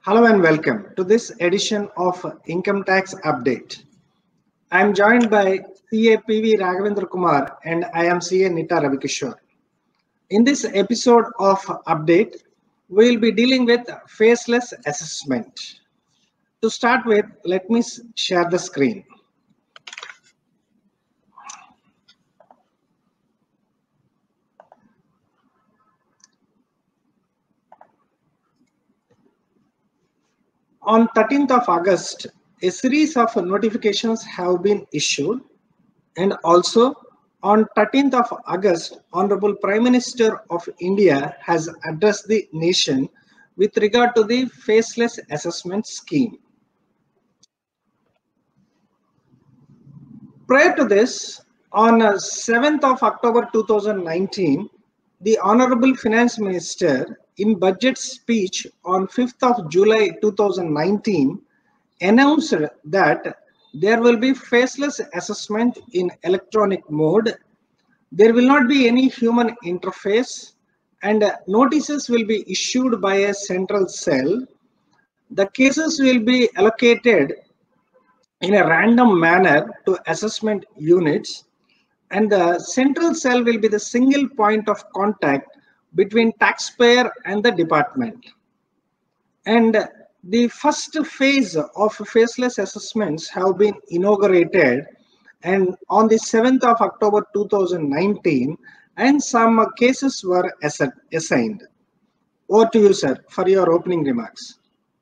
Hello and welcome to this edition of Income Tax Update. I am joined by CA PV Raghavendra Kumar and I am CA Nita Ravikishore. In this episode of Update, we will be dealing with faceless assessment. To start with, let me share the screen. On 13th of August, a series of notifications have been issued, and also on 13th of August, Honorable Prime Minister of India has addressed the nation with regard to the faceless assessment scheme. Prior to this, on 7th of October 2019, the Honorable Finance Minister in budget speech on 5th of July 2019 announced that there will be faceless assessment in electronic mode. There will not be any human interface and notices will be issued by a central cell. The cases will be allocated in a random manner to assessment units, and the central cell will be the single point of contact between taxpayer and the department. And the first phase of faceless assessments have been inaugurated and on the 7th of October 2019, and some cases were assigned. Over to you, sir, for your opening remarks.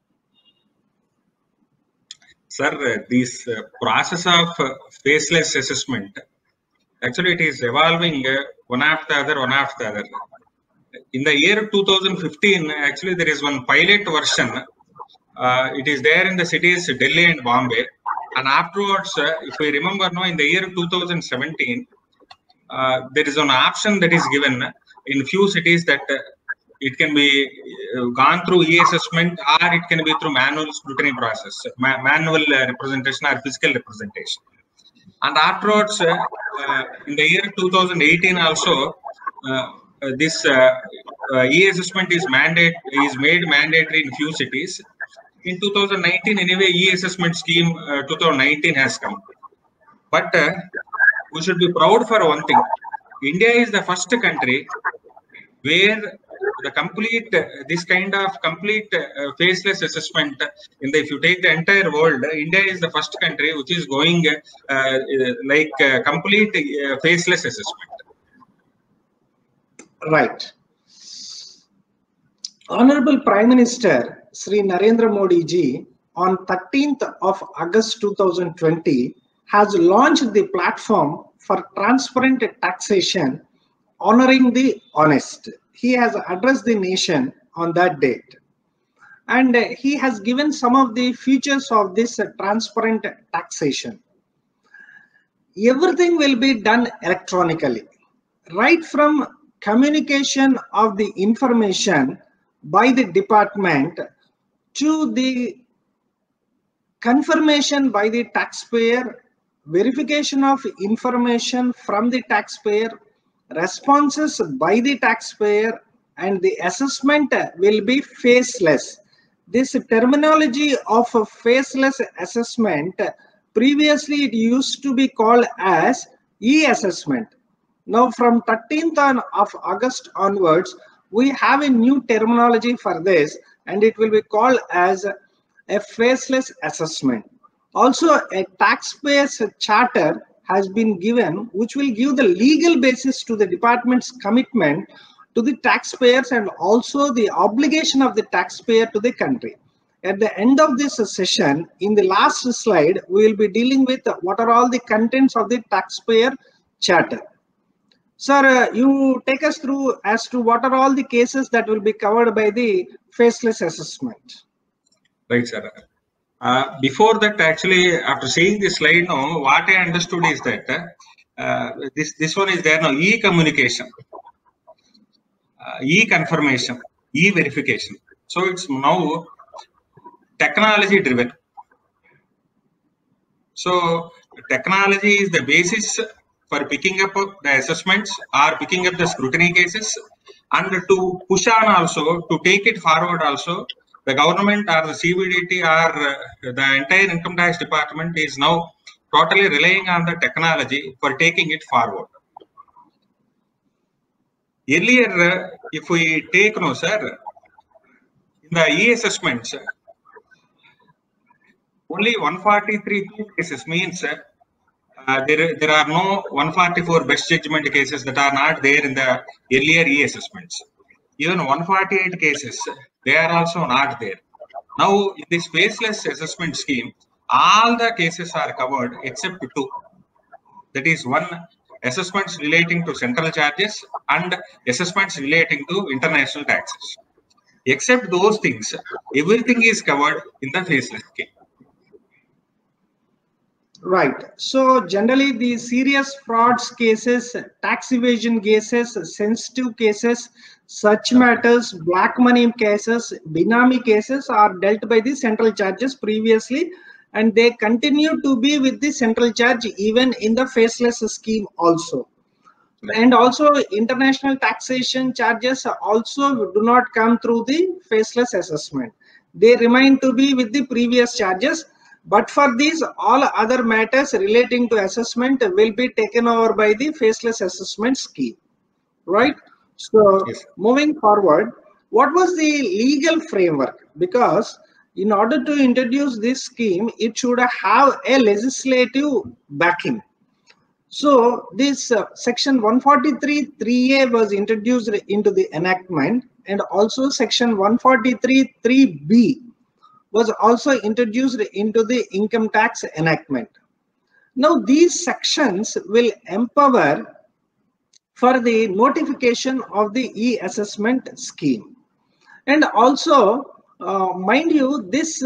Sir, this process of faceless assessment, actually it is evolving one after the other. In the year 2015, actually there is one pilot version. It is there in the cities Delhi and Bombay. And afterwards, if we remember now, in the year 2017, there is an option that is given in few cities that it can be gone through e-assessment or it can be through manual scrutiny process, manual representation or physical representation. And afterwards, in the year 2018 also, this e-assessment is made mandatory in few cities. In 2019, anyway, e-assessment scheme 2019 has come. But we should be proud for one thing. India is the first country where the complete this kind of complete faceless assessment if you take the entire world, India is the first country which is going complete faceless assessment. Right. Honorable Prime Minister Sri Narendra Modi ji on 13th of August 2020 has launched the platform for transparent taxation, honoring the honest. He has addressed the nation on that date, and he has given some of the features of this transparent taxation. Everything will be done electronically, right from communication of the information by the department to the confirmation by the taxpayer, verification of information from the taxpayer, responses by the taxpayer, and the assessment will be faceless. This terminology of a faceless assessment, previously it used to be called as e-assessment. Now from 13th of August onwards, we have a new terminology for this, and it will be called as a faceless assessment. Also, a taxpayer's charter has been given, which will give the legal basis to the department's commitment to the taxpayers and also the obligation of the taxpayer to the country. At the end of this session, in the last slide, we will be dealing with what are all the contents of the taxpayer charter. Sir, you take us through as to what are all the cases that will be covered by the faceless assessment. Right, sir. Before that, actually, after seeing this slide now, what I understood is that this one is there now, e-communication, e-confirmation, e-verification. So it's now technology driven. So technology is the basis for picking up the assessments or picking up the scrutiny cases, and to push on also, to take it forward also, the government or the CBDT or the entire income tax department is now totally relying on the technology for taking it forward. Earlier, if we take, no sir, in the e-assessments, only 143 cases means there are no 144 best judgment cases that are not there in the earlier e-assessments. Even 148 cases, they are also not there. Now, in this faceless assessment scheme, all the cases are covered except two. That is one, assessments relating to central charges and assessments relating to international taxes. Except those things, everything is covered in the faceless scheme. Right. So generally the serious frauds cases, tax evasion cases, sensitive cases, such matters, black money cases, Binami cases are dealt by the central charges previously, and they continue to be with the central charge even in the faceless scheme also. And also international taxation charges also do not come through the faceless assessment. They remain to be with the previous charges. But for these, all other matters relating to assessment will be taken over by the faceless assessment scheme, right? So yes, moving forward, what was the legal framework? Because in order to introduce this scheme, it should have a legislative backing. So this section 143(3)(a) was introduced into the enactment, and also section 143(3)(b) was also introduced into the income tax enactment. Now these sections will empower for the notification of the e-assessment scheme. And also, mind you, this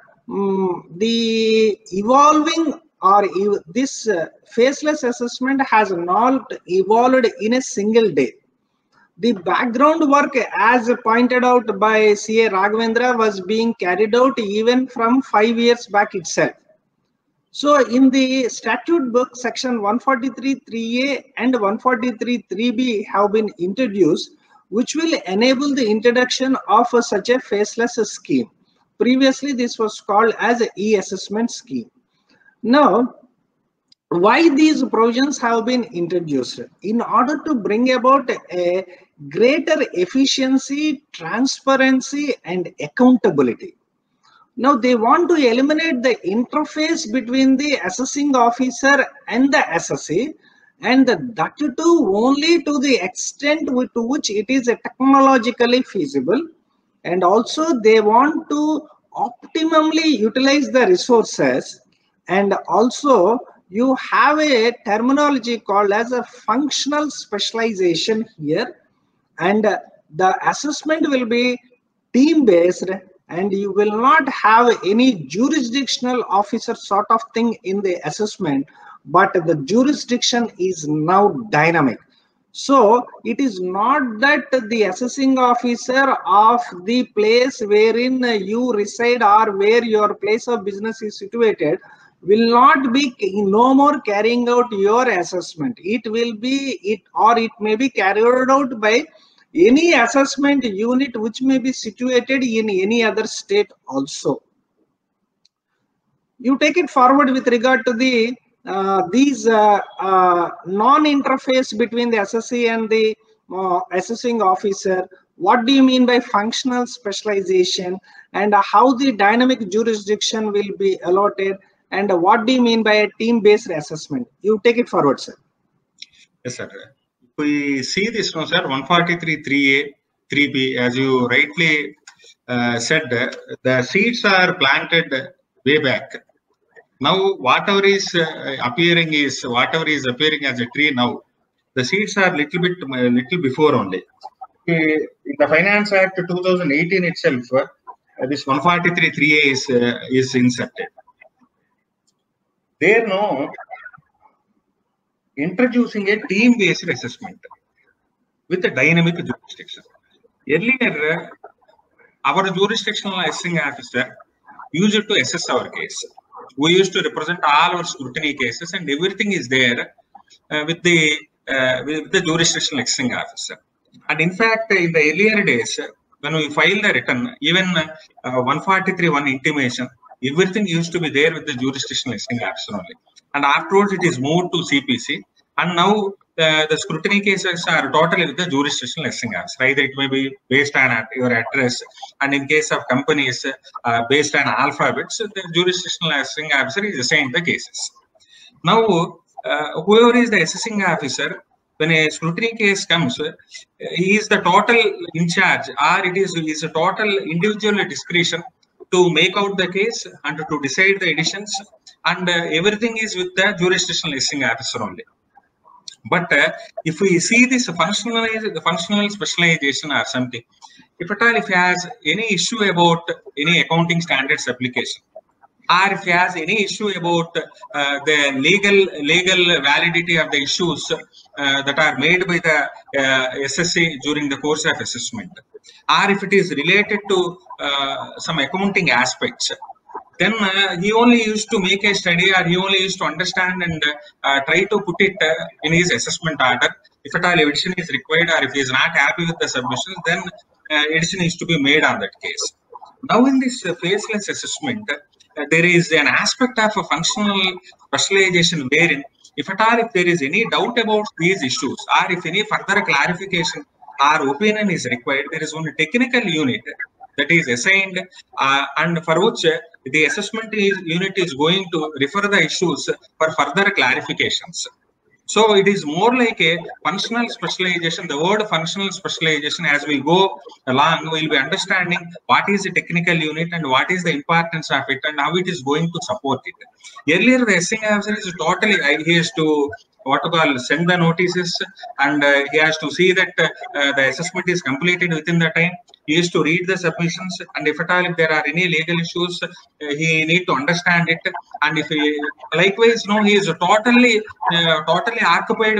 the evolving or this faceless assessment has not evolved in a single day. The background work, as pointed out by C.A. Raghavendra, was being carried out even from 5 years back itself. So in the statute book, section 143(3)(a) and 143(3)(b) have been introduced, which will enable the introduction of such a faceless scheme. Previously, this was called as an e-assessment scheme. Now, why these provisions have been introduced? In order to bring about a greater efficiency, transparency, and accountability. Now they want to eliminate the interface between the assessing officer and the assessee, and that too only to the extent to which it is technologically feasible. And also they want to optimally utilize the resources, and also you have a terminology called as a functional specialization here, and the assessment will be team based, and you will not have any jurisdictional officer sort of thing in the assessment, but the jurisdiction is now dynamic. So it is not that the assessing officer of the place wherein you reside or where your place of business is situated will not be no more carrying out your assessment. It will be it may be carried out by any assessment unit which may be situated in any other state also. You take it forward with regard to the these non-interface between the assessee and the assessing officer. What do you mean by functional specialization, and how the dynamic jurisdiction will be allotted, and what do you mean by a team-based assessment? You take it forward, sir. Yes, sir. We see this, no, sir, 143(3)(a), 3B, as you rightly said, the seeds are planted way back. Now, whatever is appearing as a tree now, the seeds are little before only. In the Finance Act 2018 itself, this 143(3)(a) is inserted. There now, introducing a team-based assessment with a dynamic jurisdiction. Earlier, our jurisdictional assessing officer used to assess our case. We used to represent all our scrutiny cases, and everything is there with the jurisdictional assessing officer. And in fact, in the earlier days, when we file the return, even 143(1) intimation, everything used to be there with the jurisdictional listing apps only. And afterwards, it is moved to CPC. And now the scrutiny cases are totally with the jurisdictional listing apps. Either it may be based on your address, and in case of companies based on alphabets, the jurisdictional listing apps is assigned the cases. Now, whoever is the assessing officer, when a scrutiny case comes, he is the total in charge, or it is a total individual discretion to make out the case and to decide the editions, and everything is with the jurisdictional listing officer only. But if we see this functional specialization or something, if at all, if he has any issue about any accounting standards application, or if he has any issue about the legal validity of the issues that are made by the SSA during the course of assessment, or if it is related to some accounting aspects, then he only used to make a study, or he only used to understand and try to put it in his assessment order. If at all edition is required, or if he is not happy with the submissions, then edition is to be made on that case. Now in this faceless assessment, there is an aspect of a functional specialization wherein, if at all, if there is any doubt about these issues, or if any further clarification or opinion is required, there is one technical unit that is assigned, and for which the assessment unit is going to refer the issues for further clarifications. So it is more like a functional specialization. The word functional specialization, as we go along, we will be understanding what is the technical unit and what is the importance of it and how it is going to support it. Earlier, the assessing officer is totally, he has to send the notices, and he has to see that the assessment is completed within the time. He has to read the submissions, and if at all, if there are any legal issues, he need to understand it. And if he, likewise, no, he is totally occupied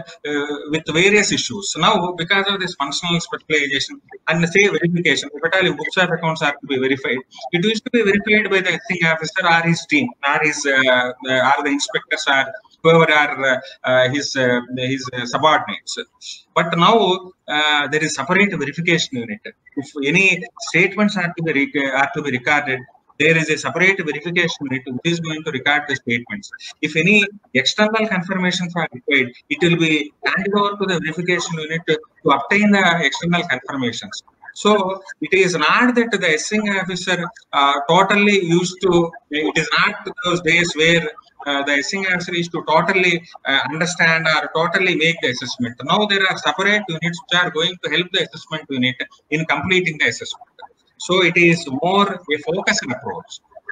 with various issues. Now, because of this functional specialization and say verification, if at all, if books of accounts are to be verified, it used to be verified by the assessing officer or his team, or his or the inspectors, or whoever are his subordinates. But now there is separate verification unit. If any statements are to be recorded, there is a separate verification unit which is going to record the statements. If any external confirmations are required, it will be handed over to the verification unit to obtain the external confirmations. So it is not that the assessing officer totally used to, it is not those days where the assessing officer is to totally understand or totally make the assessment. Now there are separate units which are going to help the assessment unit in completing the assessment. So it is more a focused approach.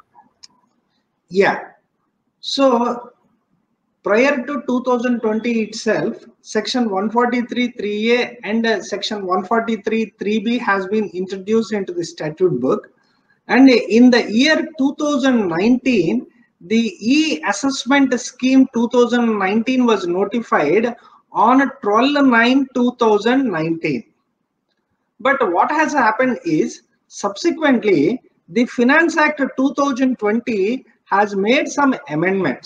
Yeah. So prior to 2020 itself, section 143(3)(a) and section 143(3)(b) has been introduced into the statute book. And in the year 2019, the e-assessment scheme 2019 was notified on 12/9/2019. But what has happened is, subsequently, the Finance Act 2020 has made some amendments.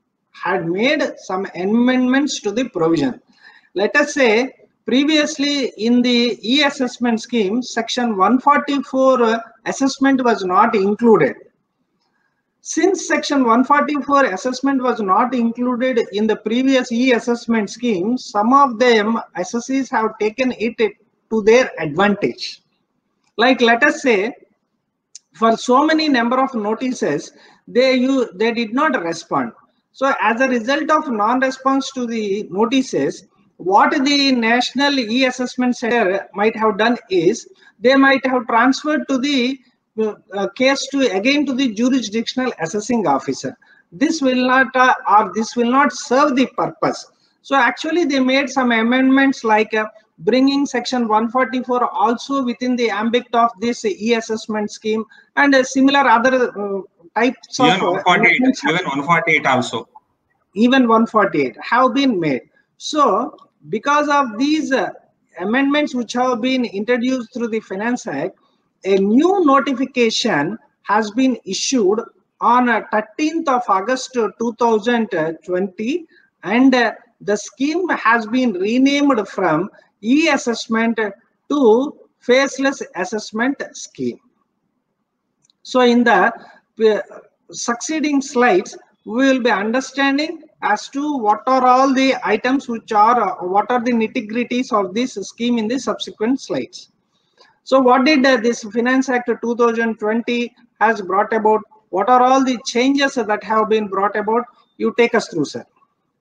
To the provision. Let us say, previously in the e-assessment scheme, section 144 assessment was not included. Since section 144 assessment was not included in the previous e-assessment scheme, some of them assessees have taken it to their advantage. Like, let us say, for so many number of notices, they did not respond. So as a result of non-response to the notices, what the National E-Assessment Center might have done is, they might have transferred to the case again to the jurisdictional assessing officer. This will not serve the purpose. So actually they made some amendments, like bringing section 144 also within the ambit of this e-assessment scheme, and similar other types of even 148 also. Even 148 have been made. So because of these amendments which have been introduced through the Finance Act, a new notification has been issued on 13th of August 2020, and the scheme has been renamed from e-assessment to faceless assessment scheme. So in the succeeding slides, we will be understanding as to what are all the items which are, what are the nitty-gritties of this scheme in the subsequent slides. So what did this Finance Act 2020 has brought about? What are all the changes that have been brought about? You take us through, sir.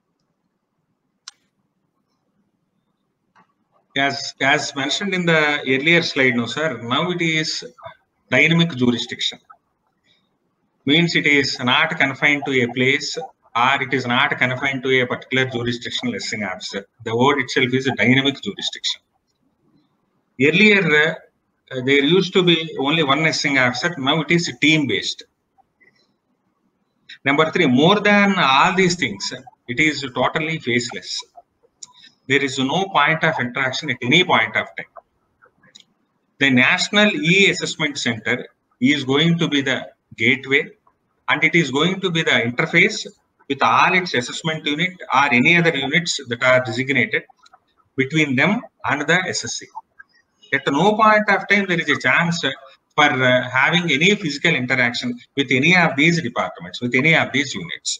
As mentioned in the earlier slide, no sir, now it is dynamic jurisdiction. Means it is not confined to a place, or it is not confined to a particular jurisdictional listing officer. The word itself is a dynamic jurisdiction. Earlier, there used to be only one listing officer. Now it is team based. Number 3, more than all these things, it is totally faceless. There is no point of interaction at any point of time. The National E-Assessment Center is going to be the gateway, and it is going to be the interface with all its assessment unit or any other units that are designated between them and the SSC. At no point of time there is a chance for having any physical interaction with any of these departments, with any of these units.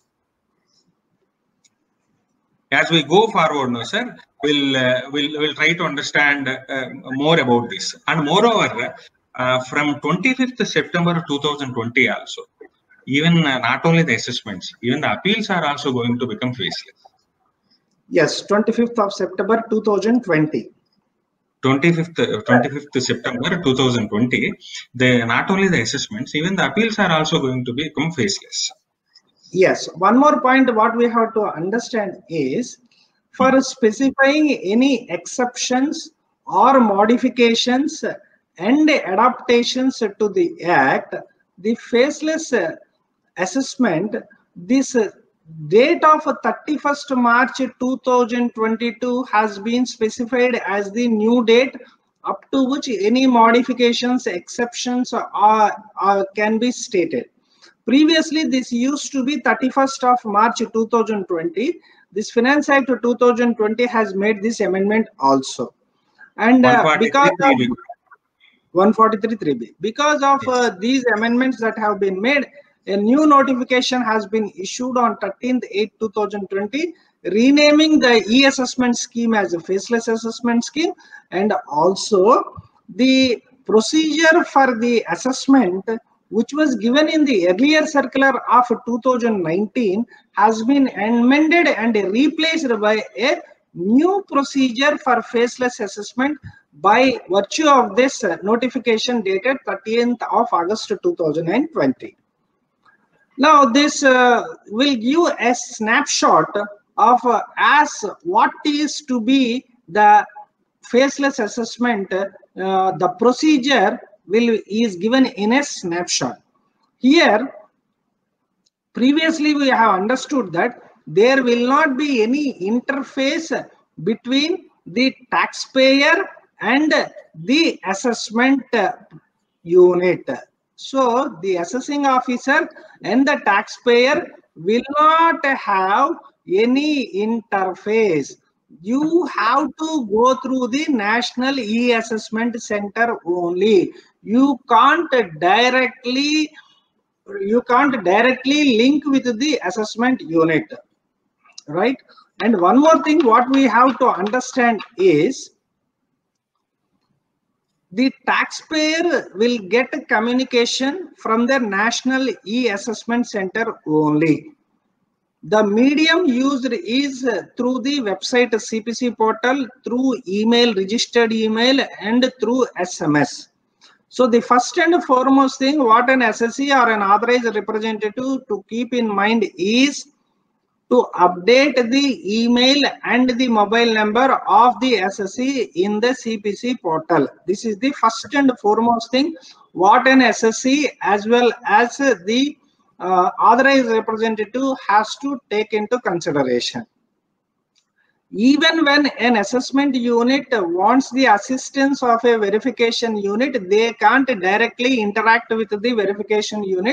As we go forward now, sir, we'll try to understand more about this. And moreover, from 25th September 2020 also, even not only the assessments, even the appeals are also going to become faceless. Yes, 25th of September 2020. 25th September 2020, not only the assessments, even the appeals are also going to become faceless. Yes, one more point what we have to understand is, for specifying any exceptions or modifications and adaptations to the Act, the faceless assessment, this date of 31st March 2022 has been specified as the new date up to which any modifications, exceptions can be stated. Previously, this used to be 31st of March 2020. This Finance Act 2020 has made this amendment also. And because of 143(3)(b), because of these amendments that have been made, a new notification has been issued on 13/8/2020, renaming the e-assessment scheme as a faceless assessment scheme, and also the procedure for the assessment which was given in the earlier circular of 2019 has been amended and replaced by a new procedure for faceless assessment by virtue of this notification dated 30th of August 2020. Now this will give a snapshot of as what is to be the faceless assessment. The procedure is given in a snapshot. Here, previously we have understood that there will not be any interface between the taxpayer and the assessment unit. So the assessing officer and the taxpayer will not have any interface. You have to go through the National E-Assessment Center only. You can't directly link with the assessment unit, right? And one more thing what we have to understand is, the taxpayer will get a communication from the National E-Assessment Center only. The medium used is through the website CPC portal, through email, registered email, and through SMS. So the first and foremost thing what an SSC or an authorized representative to keep in mind is to update the email and the mobile number of the SSC in the CPC portal. This is the first and foremost thing what an SSC as well as the authorized representative has to take into consideration. Even when an assessment unit wants the assistance of a verification unit, they can't directly interact with the verification unit.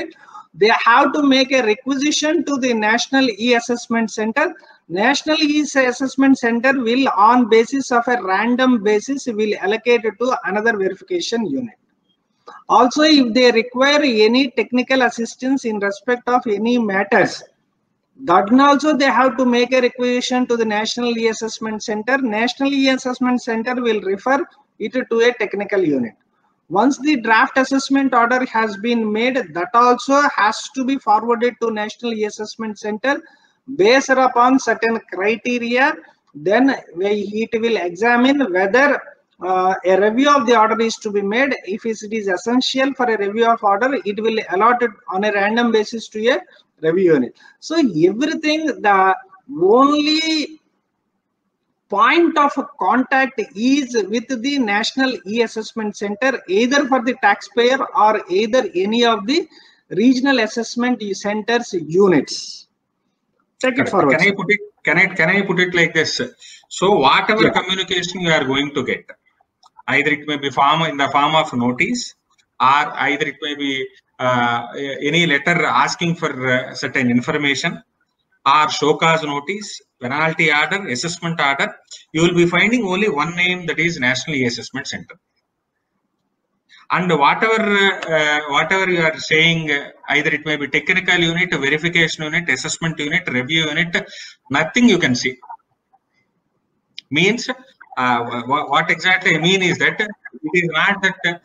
they have to make a requisition to the National E-Assessment Center. National E-Assessment Center will, on basis of a random basis, will allocate it to another verification unit. Also, if they require any technical assistance in respect of any matters, that also they have to make a requisition to the National E-Assessment Center. National E-Assessment Center will refer it to a technical unit. Once the draft assessment order has been made, that also has to be forwarded to National E-Assessment Center based upon certain criteria. Then it will examine whether a review of the order is to be made. If it is essential for a review of order, it will allot it on a random basis to a review unit. So everything, the only point of contact is with the National E-Assessment Center, either for the taxpayer or either any of the regional assessment centers units. Take it forward. Can I put it like this? So whatever communication you are going to get, either it may be in the form of notice, or either it may be any letter asking for certain information, or show cause notice, penalty order, assessment order, you will be finding only one name, that is National E-Assessment Center. And whatever you are saying, either it may be technical unit, verification unit, assessment unit, review unit, nothing you can see. Means what exactly I mean is that it is not that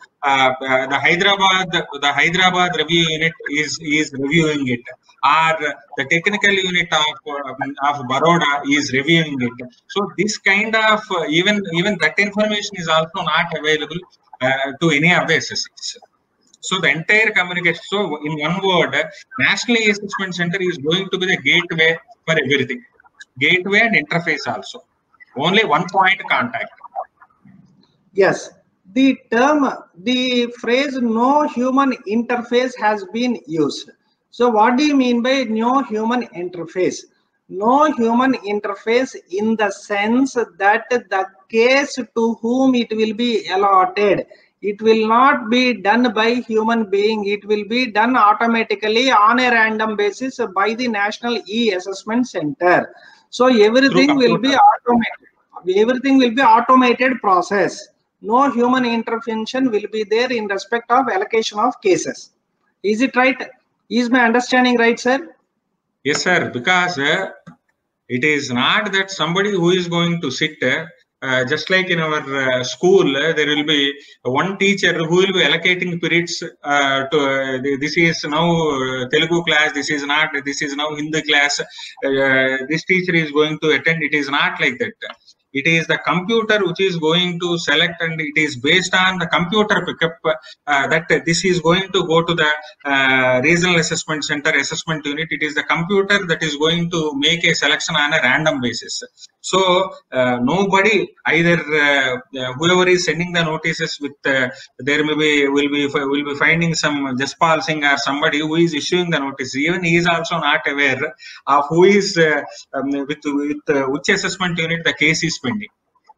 the Hyderabad review unit is reviewing it, or the technical unit of Baroda is reviewing it. So this kind of even that information is also not available to any of the SSCs. So the entire communication. So in one word, National E-Assessment Center is going to be the gateway for everything. Gateway and interface also. Only one point contact. Yes, the phrase no human interface has been used. So what do you mean by no human interface? No human interface in the sense that the case to whom it will be allotted, it will not be done by human being. It will be done automatically on a random basis by the National E-Assessment Center. So everything will be automated. Everything will be automated process. No human intervention will be there in respect of allocation of cases. Is it right? Is my understanding right, sir? Yes, sir. Because it is not that somebody who is going to sit just like in our school, there will be one teacher who will be allocating periods to this is now Telugu class, this is now Hindi class, this teacher is going to attend. It is not like that. It is the computer which is going to select, and it is based on the computer pickup that this is going to go to the regional assessment center assessment unit. It is the computer that is going to make a selection on a random basis. So nobody, either whoever is sending the notices with there may will be finding some Jaspal Singh or somebody who is issuing the notice. Even he is also not aware of who is with which assessment unit the case is pending.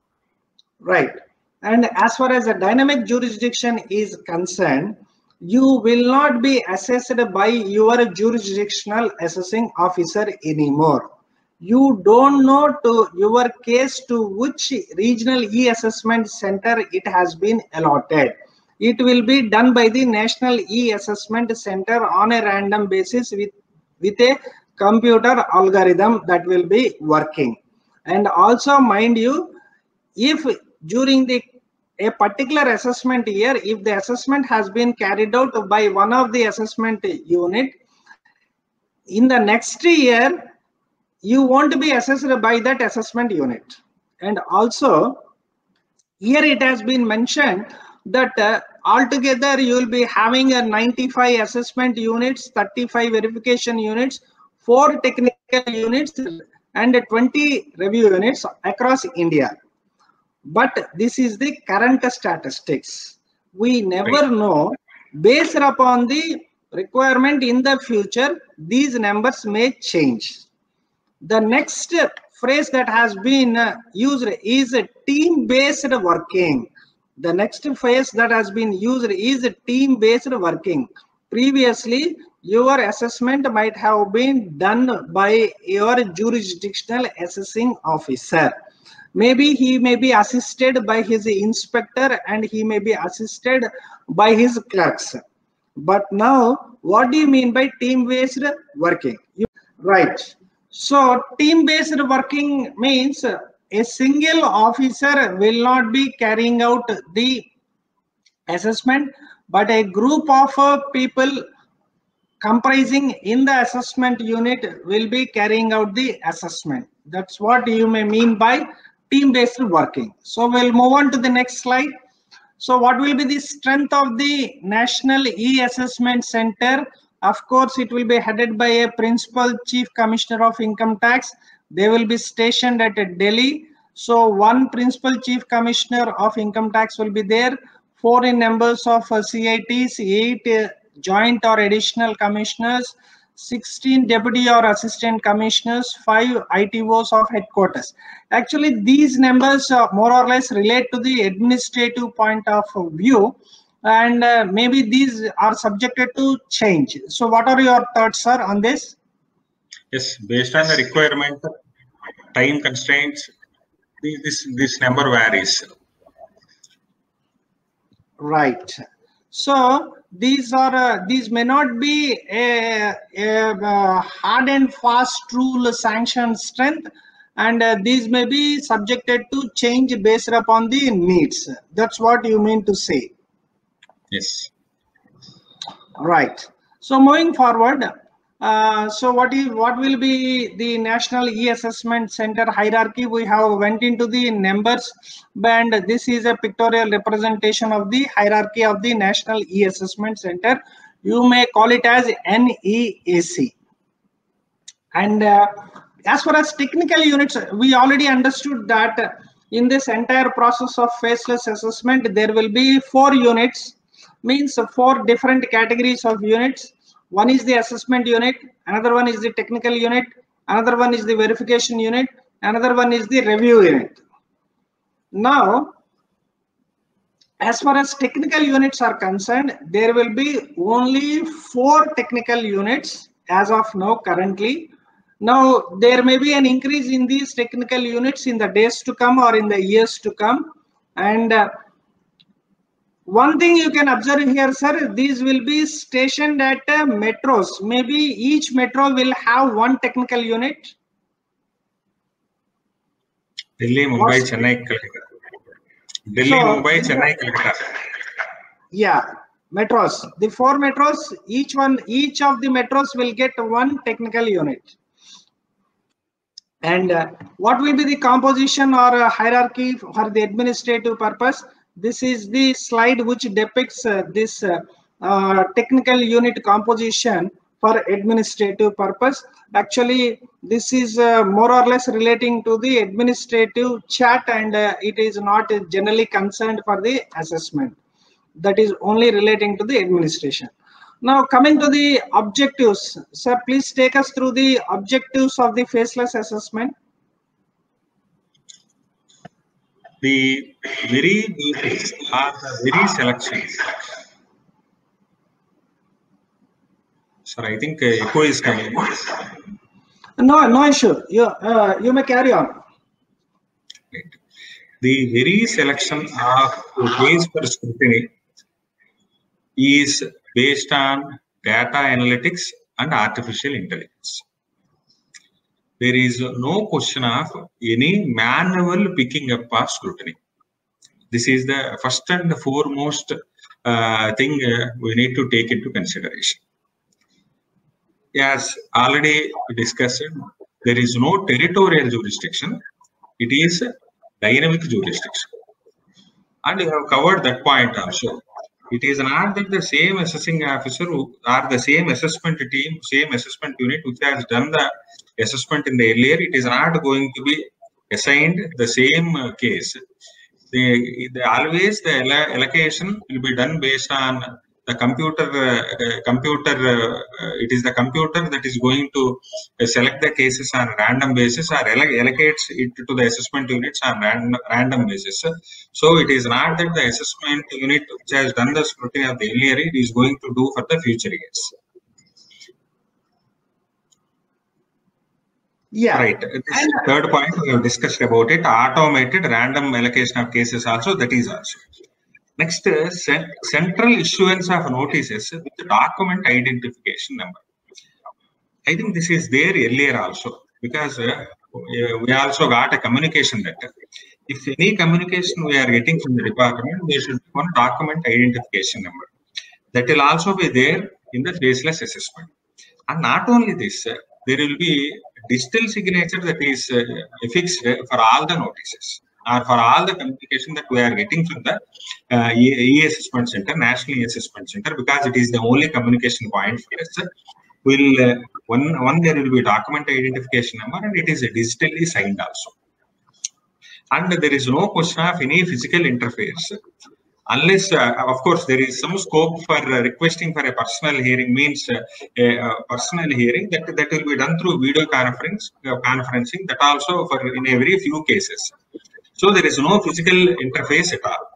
Right. And as far as the dynamic jurisdiction is concerned, you will not be assessed by your jurisdictional assessing officer anymore. You don't know to your case to which regional E-Assessment Center it has been allotted. It will be done by the National E-Assessment Center on a random basis with a computer algorithm that will be working. And also, mind you, if during a particular assessment year, if the assessment has been carried out by one of the assessment unit, in the next year, you won't be assessed by that assessment unit. And also, here it has been mentioned that altogether you will be having a 95 assessment units, 35 verification units, 4 technical units, and 20 review units across India. But this is the current statistics. We never know, based upon the requirement in the future, these numbers may change. The next phrase that has been used is team-based working. The next phrase that has been used is team-based working. previously your assessment might have been done by your jurisdictional assessing officer. Maybe he may be assisted by his inspector and he may be assisted by his clerks. But now, what do you mean by team-based working? Right. So team-based working means a single officer will not be carrying out the assessment, but a group of people comprising in the assessment unit will be carrying out the assessment. That's what you may mean by team-based working. So we'll move on to the next slide. So what will be the strength of the National E-Assessment Center? Of course, it will be headed by a Principal Chief Commissioner of Income Tax. They will be stationed at Delhi. So one Principal Chief Commissioner of Income Tax will be there, 4 in numbers of CITs, 8 joint or additional commissioners, 16 deputy or assistant commissioners, 5 ITOs of headquarters. Actually, these numbers more or less relate to the administrative point of view, and maybe these are subjected to change. So what are your thoughts, sir, on this? Yes, based on the requirement, time constraints, this number varies. Right. So these may not be a hard and fast rule sanctioned strength, and these may be subjected to change based upon the needs. That's what you mean to say. Yes. Right. So moving forward, so what will be the National E-Assessment Center hierarchy? We have went into the numbers, and this is a pictorial representation of the hierarchy of the National E-Assessment Center. You may call it as NEAC. And as far as technical units, we already understood that in this entire process of faceless assessment, there will be 4 units, means 4 different categories of units. One is the assessment unit, another one is the technical unit, another one is the verification unit, another one is the review unit. Now, as far as technical units are concerned, there will be only 4 technical units as of now currently. Now, there may be an increase in these technical units in the days to come or in the years to come. And one thing you can observe here, sir, these will be stationed at metros. Maybe each metro will have 1 technical unit. Delhi, Mumbai, Chennai, Calcutta. Delhi, Mumbai, Chennai, Calcutta. Yeah, metros. The 4 metros, each of the metros will get 1 technical unit. And what will be the composition or hierarchy for the administrative purpose? This is the slide which depicts this technical unit composition for administrative purpose. Actually, this is more or less relating to the administrative chat, and it is not generally concerned for the assessment. That is only relating to the administration. Now, coming to the objectives, sir, please take us through the objectives of the faceless assessment. The very basics are the very selections. Sir, I think echo is coming. No issue. You may carry on. Right. The very selection of ways for scrutiny is based on data analytics and artificial intelligence. There is no question of any manual picking up of scrutiny. This is the first and foremost thing we need to take into consideration. As already discussed, there is no territorial jurisdiction. It is dynamic jurisdiction. And we have covered that point also. It is not that the same assessing officer or the same assessment team, same assessment unit which has done the assessment in the earlier, it is not going to be assigned the same case. Always the allocation will be done based on the it is the computer that is going to select the cases on random basis or allocates it to the assessment units on random basis. So it is not that the assessment unit which has done the scrutiny of the earlier year is going to do for the future years. Yeah. Right. This third point we have discussed about it. Automated random allocation of cases also, that is also. Next, central issuance of notices with document identification number. I think this is there earlier also, because we also got a communication letter. If any communication we are getting from the department, there should be one document identification number. That will also be there in the faceless assessment. And not only this, there will be digital signature that is affixed for all the notices or for all the communication that we are getting from the e-assessment center, National E-Assessment Center, because it is the only communication point for us. One there will be document identification number, and it is digitally signed also. And there is no question of any physical interface. Unless, of course, there is some scope for requesting for a personal hearing, means a personal hearing that will be done through video conferencing, that also for in a very few cases. So there is no physical interface at all.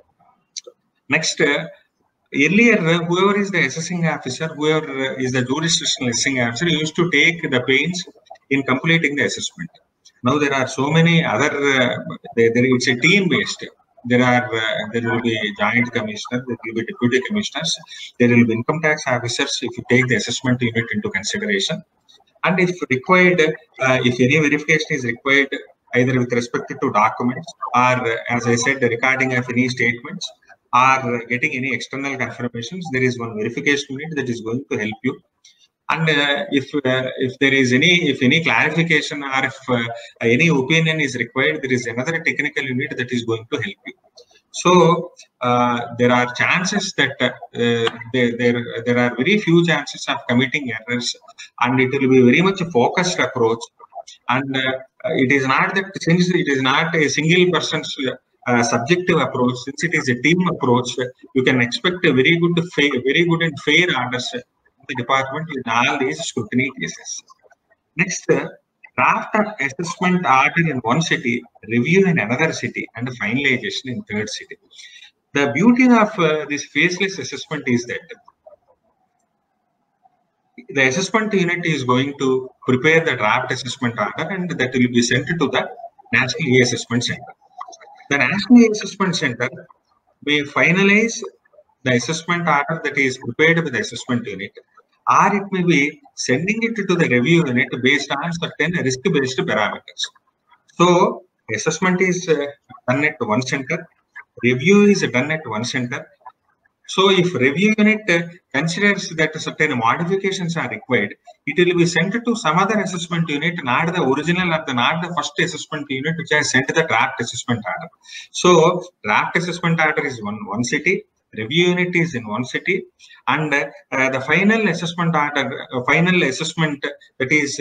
Next, earlier, whoever is the assessing officer, whoever is the jurisdictional assessing officer, used to take the pains in completing the assessment. Now there are so many other, it's a team based. There will be joint commissioner, there will be deputy commissioners, there will be income tax officers if you take the assessment unit into consideration. And if required, if any verification is required, either with respect to documents or, as I said, the recording of any statements or getting any external confirmations, there is one verification unit that is going to help you. And if there is any clarification or if any opinion is required, there is another technical unit that is going to help you. So there are chances that there are very few chances of committing errors, and it will be very much a focused approach. And it is not that, since it is not a single person's subjective approach, since it is a team approach, you can expect a very good and fair orders the department in all these scrutiny cases. Next, draft of assessment order in one city, review in another city, and finalization in third city. The beauty of this faceless assessment is that the assessment unit is going to prepare the draft assessment order, and that will be sent to the National E-Assessment Center. The National E-Assessment Center may finalize the assessment order that is prepared with the assessment unit, or it may be sending it to the review unit based on certain risk-based parameters. So, assessment is done at one center, review is done at one center. So, if review unit considers that certain modifications are required, it will be sent to some other assessment unit, not the original or not the first assessment unit which has sent the draft assessment order. So, draft assessment order is one city, review unit is in one city, and the final assessment order, final assessment that is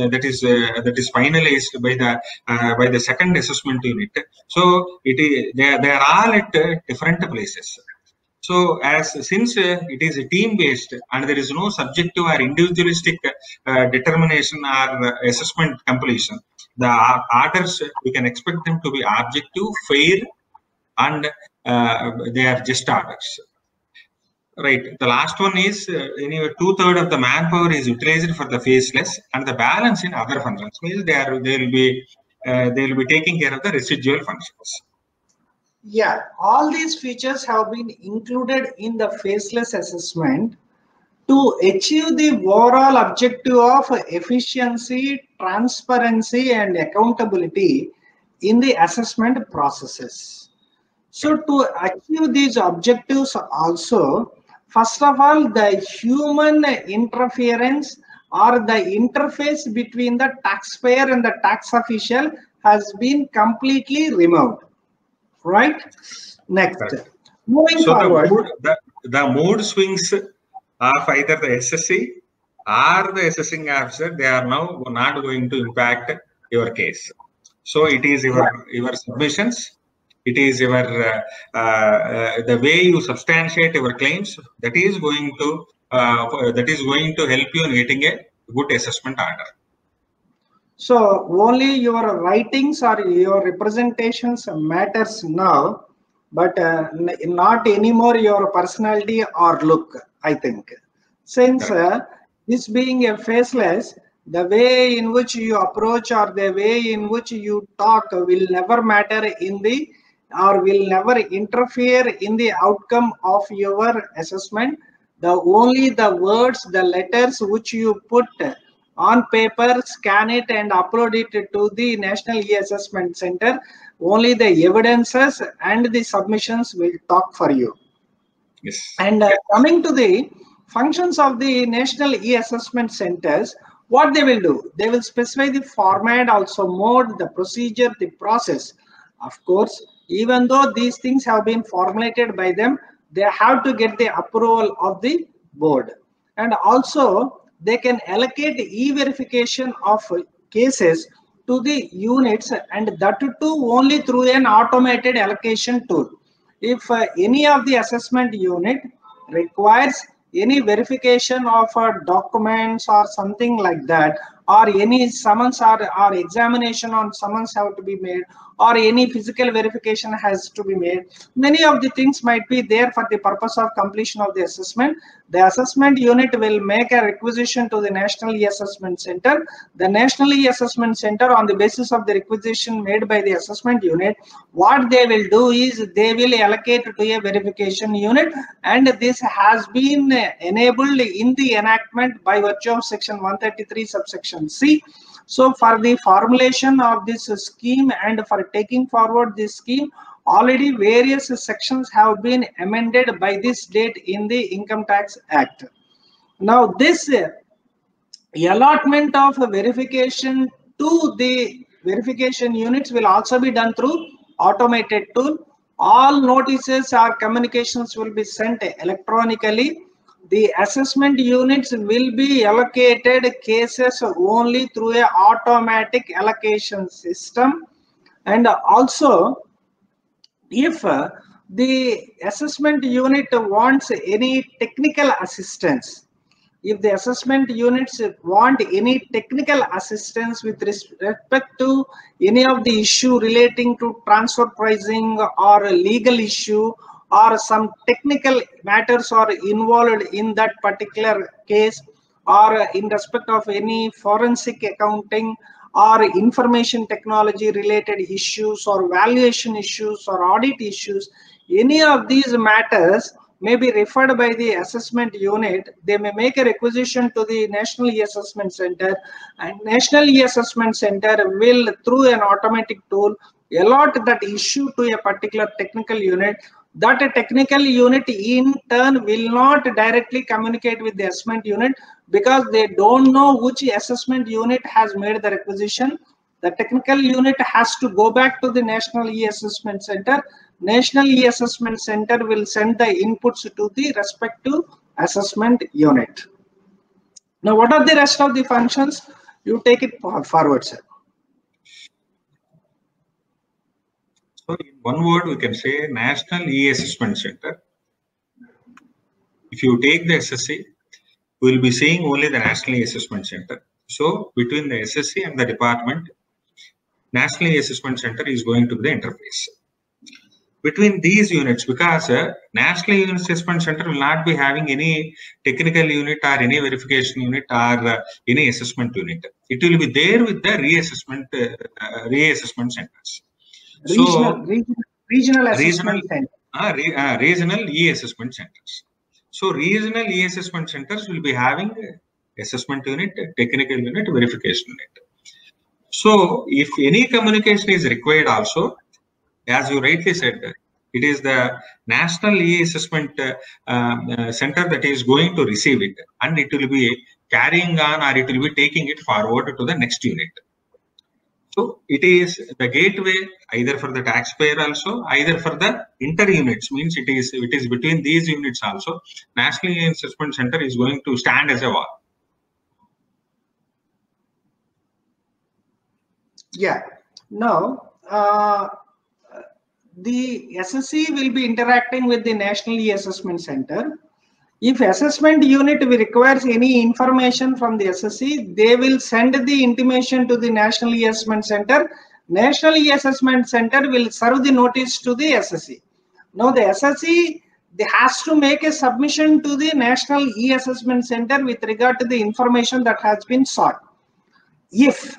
finalized by the second assessment unit. So they are all at different places. So since it is a team based and there is no subjective or individualistic determination or assessment completion, the orders we can expect them to be objective, fair, and they are just orders. Right. The last one is anyway 2/3 of the manpower is utilized for the faceless, and the balance in other functions means they will be taking care of the residual functions. Yeah, all these features have been included in the faceless assessment to achieve the overall objective of efficiency, transparency, and accountability in the assessment processes. So to achieve these objectives also, first of all, the human interference or the interface between the taxpayer and the tax official has been completely removed. Right? Next. Right. Moving forward. The mood swings of either the SSC or the assessing officer, they are now not going to impact your case. So it is your submissions, it is your the way you substantiate your claims that is going to help you in getting a good assessment order. So only your writings or your representations matters now, but not anymore your personality or look, I think. Since this being a faceless, the way in which you approach or the way in which you talk will never matter in the, or will never interfere in the outcome of your assessment. Only the words, the letters which you put on paper, scan it and upload it to the National E-Assessment Center. Only the evidences and the submissions will talk for you. Yes. And coming to the functions of the National E-Assessment Centers, what they will do? They will specify the format, also mode, the procedure, the process. Of course, even though these things have been formulated by them, they have to get the approval of the board. And also, they can allocate e-verification of cases to the units, and that too only through an automated allocation tool. If any of the assessment unit requires any verification of documents or something like that, or any summons or examination on summons have to be made, or any physical verification has to be made, many of the things might be there for the purpose of completion of the assessment. The assessment unit will make a requisition to the National E-Assessment Center. The National E-Assessment Center, on the basis of the requisition made by the assessment unit, what they will do is they will allocate to a verification unit, and this has been enabled in the enactment by virtue of section 133 subsection C. So for the formulation of this scheme and for taking forward this scheme, already various sections have been amended by this date in the Income Tax Act. Now this allotment of verification to the verification units will also be done through automated tool. All notices or communications will be sent electronically. The assessment units will be allocated cases only through a automatic allocation system. And also, if the assessment unit wants any technical assistance, if the assessment units want any technical assistance with respect to any of the issue relating to transfer pricing or a legal issue, or some technical matters are involved in that particular case, or in respect of any forensic accounting or information technology related issues or valuation issues or audit issues, any of these matters may be referred by the assessment unit. They may make a requisition to the National E-Assessment Center, and National E-Assessment Center will, through an automatic tool, allot that issue to a particular technical unit. That a technical unit in turn will not directly communicate with the assessment unit, because they don't know which assessment unit has made the requisition. The technical unit has to go back to the National E-Assessment Center. National E-Assessment Center will send the inputs to the respective assessment unit. Now, what are the rest of the functions? You take it forward, sir. So in one word, we can say National E-Assessment Center. If you take the SSC, we will be seeing only the National E-Assessment Center. So between the SSC and the department, National E-Assessment Center is going to be the interface between these units, because National E-Assessment Center will not be having any technical unit or any verification unit or any assessment unit. It will be there with the reassessment centers. Regional assessment center. Regional E-Assessment Centers. So regional E-Assessment Centers will be having assessment unit, technical unit, verification unit. So if any communication is required also, as you rightly said, it is the National E-Assessment Center that is going to receive it, and it will be carrying on, or it will be taking it forward to the next unit. So it is the gateway either for the taxpayer also, either for the inter-units, means it is between these units also. National E-Assessment Center is going to stand as a wall. Yeah. Now, the SSC will be interacting with the National E-Assessment Center. If assessment unit requires any information from the SSC, they will send the intimation to the National E-Assessment Center. National E-Assessment Center will serve the notice to the SSC. Now the SSC has to make a submission to the National E-Assessment Center with regard to the information that has been sought. If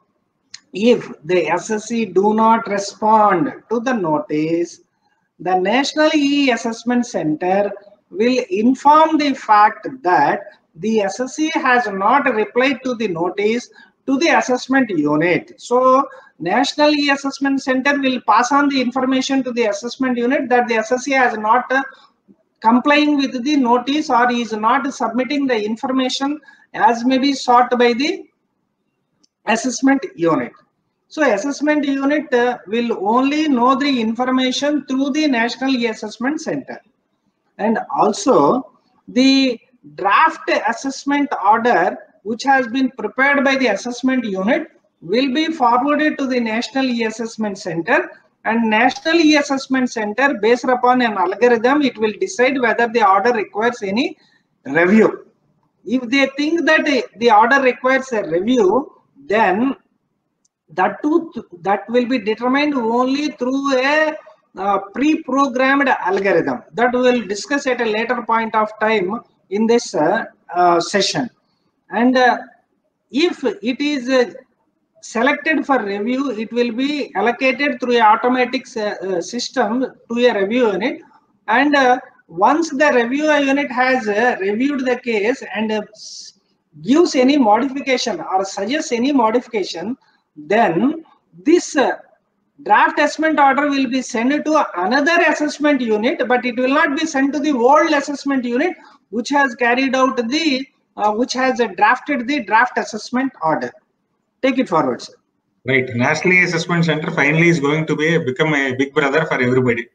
the SSC do not respond to the notice, the National E-Assessment Center will inform the fact that the SSC has not replied to the notice to the assessment unit. So National E-Assessment Center will pass on the information to the assessment unit that the SSC has not complying with the notice or is not submitting the information as may be sought by the assessment unit. So assessment unit will only know the information through the National E-Assessment Center. And also the draft assessment order which has been prepared by the assessment unit will be forwarded to the National E-Assessment Center, and National E-Assessment Center, based upon an algorithm, it will decide whether the order requires any review. If they think that the order requires a review, then that will be determined only through a pre-programmed algorithm that we will discuss at a later point of time in this session. And if it is selected for review, it will be allocated through an automatic system to a review unit, and once the review unit has reviewed the case and gives any modification or suggests any modification, then this draft assessment order will be sent to another assessment unit, but it will not be sent to the old assessment unit which has carried out the which has drafted the draft assessment order. Take it forward, sir. Right. National E-Assessment Center finally is going to become a big brother for everybody.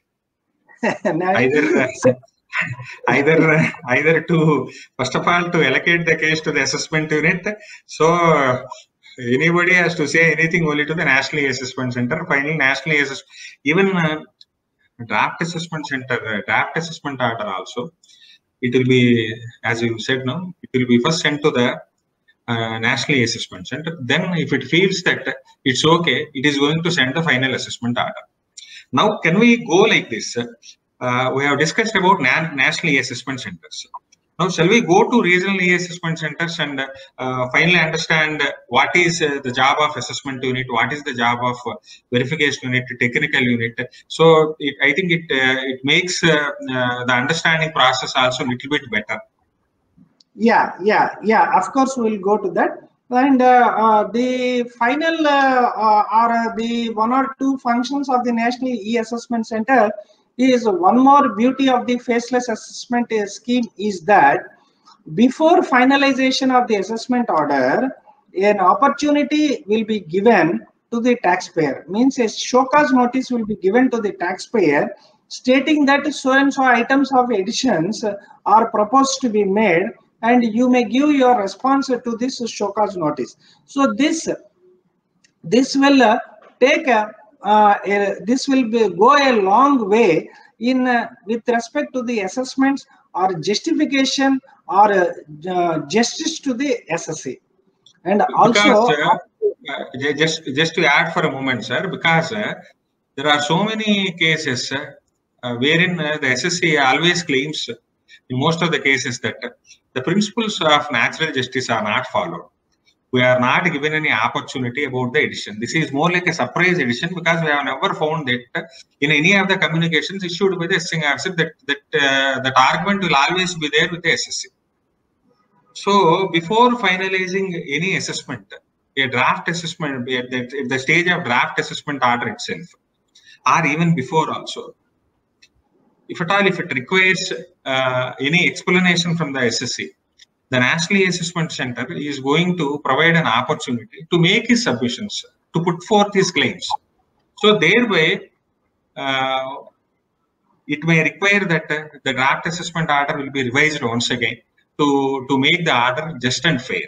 either to, first of all, to allocate the case to the assessment unit. So anybody has to say anything only to the National E-Assessment Center. Finally, National E-Assessment, even draft assessment center, draft assessment order also, it will be, as you said, no, it will be first sent to the National E-Assessment Center. Then if it feels that it's okay, it is going to send the final assessment order. Now, can we go like this? We have discussed about National E-Assessment Centers. Now, shall we go to regional E-Assessment Centers and finally understand what is the job of assessment unit, what is the job of verification unit, technical unit. So I think it makes the understanding process also a little bit better. Yeah. Of course, we'll go to that. And the final or the one or two functions of the National E-Assessment Center is one more beauty of the faceless assessment scheme is that before finalization of the assessment order, an opportunity will be given to the taxpayer. Means a show cause notice will be given to the taxpayer stating that so and so items of additions are proposed to be made, and you may give your response to this show cause notice. So this will take this will go a long way in with respect to the assessments or justification or justice to the SSC. And also, because, just to add for a moment, sir, because there are so many cases wherein the SSC always claims, in most of the cases, that the principles of natural justice are not followed. We are not given any opportunity about the edition. This is more like a surprise edition because we have never found that in any of the communications issued by the assessing officer that argument will always be there with the SSC. So before finalizing any assessment, a draft assessment at the stage of draft assessment order itself, or even before also, if at all, if it requires any explanation from the SSC, the National E-Assessment Center is going to provide an opportunity to make his submissions, to put forth his claims. So thereby, it may require that the draft assessment order will be revised once again to make the order just and fair.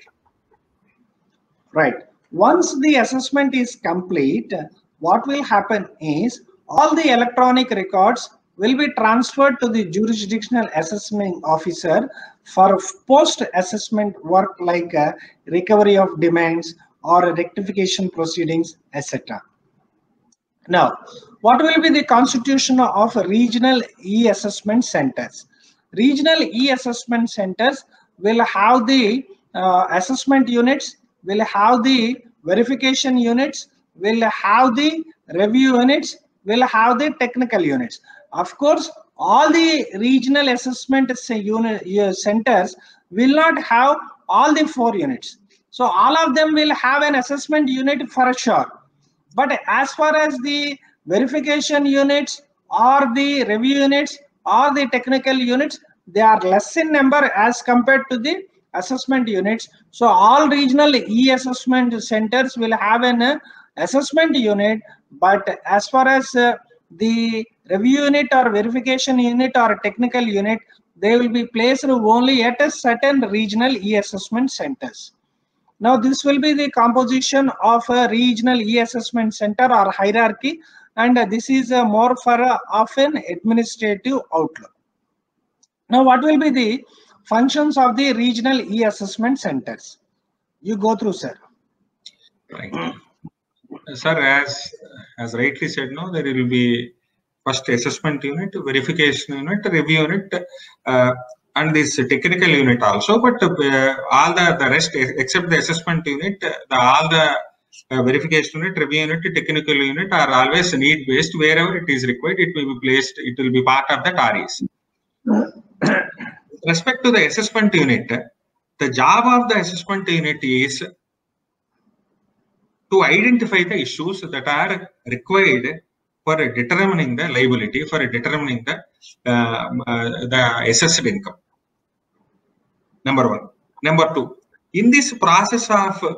Right. Once the assessment is complete, what will happen is all the electronic records will be transferred to the jurisdictional assessment officer for post-assessment work like recovery of demands or rectification proceedings, etc. Now, what will be the constitution of regional e-assessment centers? Regional e-assessment centers will have the assessment units, will have the verification units, will have the review units, will have the technical units. Of course, all the regional assessment centers will not have all the 4 units. So all of them will have an assessment unit for sure. But as far as the verification units or the review units or the technical units, they are less in number as compared to the assessment units. So all regional e-assessment centers will have an assessment unit, but as far as the review unit or verification unit or technical unit, they will be placed only at a certain regional e-assessment centers. Now, this will be the composition of a regional e-assessment center or hierarchy, and this is more for of an administrative outlook. Now, what will be the functions of the regional e-assessment centers? You go through, sir. Right. Sir, as rightly said, no, there will be first assessment unit, verification unit, review unit, and this technical unit also. But all the rest except the assessment unit, all the verification unit, review unit, technical unit are always need based. Wherever it is required, it will be placed. It will be part of that RES. With respect to the assessment unit, the job of the assessment unit is to identify the issues that are required for determining the liability, for determining the assessed income. Number 1. Number 2. In this process of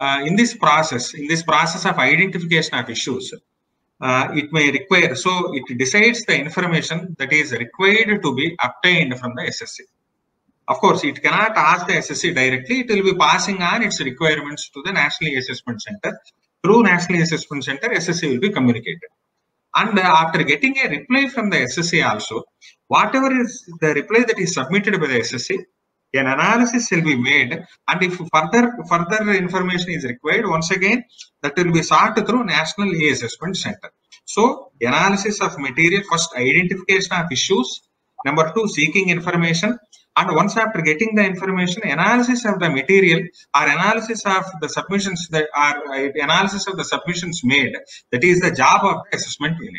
identification of issues, it may require. So it decides the information that is required to be obtained from the SSC. Of course, it cannot ask the SSC directly. It will be passing on its requirements to the National Assessment Center. Through National Assessment Center, SSC will be communicated. And after getting a reply from the SSC also, whatever is the reply that is submitted by the SSC, an analysis will be made. And if further information is required, once again, that will be sought through National Assessment Center. So, analysis of material, first identification of issues. Number 2, seeking information. And once after getting the information, analysis of the material or analysis of the submissions that are analysis of the submissions made. That is the job of the assessment unit.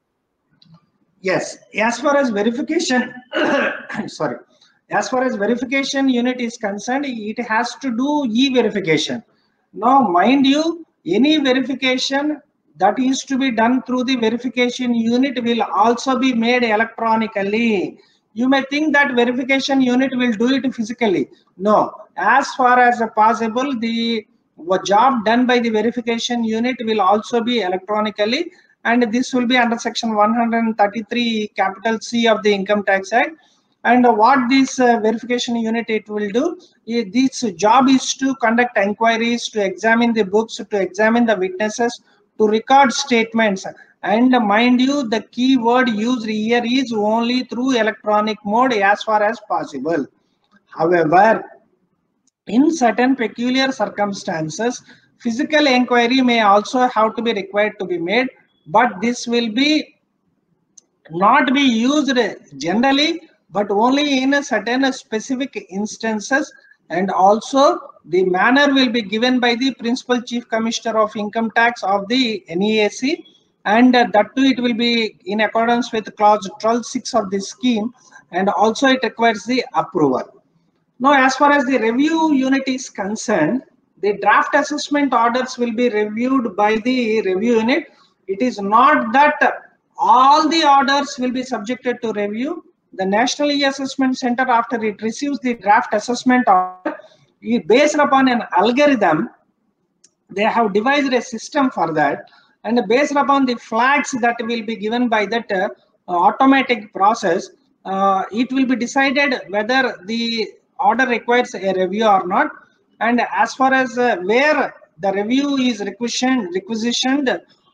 Yes, as far as verification, sorry, as far as verification unit is concerned, it has to do e-verification. Now, mind you, any verification that is to be done through the verification unit will also be made electronically. You may think that verification unit will do it physically. No, as far as possible, the job done by the verification unit will also be electronically, and this will be under section 133 capital C of the Income Tax Act. And what this verification unit it will do, this job is to conduct inquiries, to examine the books, to examine the witnesses, to record statements. And mind you, the key word used here is only through electronic mode as far as possible. However, in certain peculiar circumstances, physical inquiry may also have to be required to be made, but this will be not be used generally, but only in a certain specific instances, and also the manner will be given by the Principal Chief Commissioner of Income Tax of the NEAC, and that too it will be in accordance with clause 12(6) of the scheme, and also it requires the approval. Now, as far as the review unit is concerned, the draft assessment orders will be reviewed by the review unit. It is not that all the orders will be subjected to review. The National E-Assessment Center, after it receives the draft assessment order, based upon an algorithm, they have devised a system for that, and based upon the flags that will be given by that automatic process, it will be decided whether the order requires a review or not. And as far as where the review is requisitioned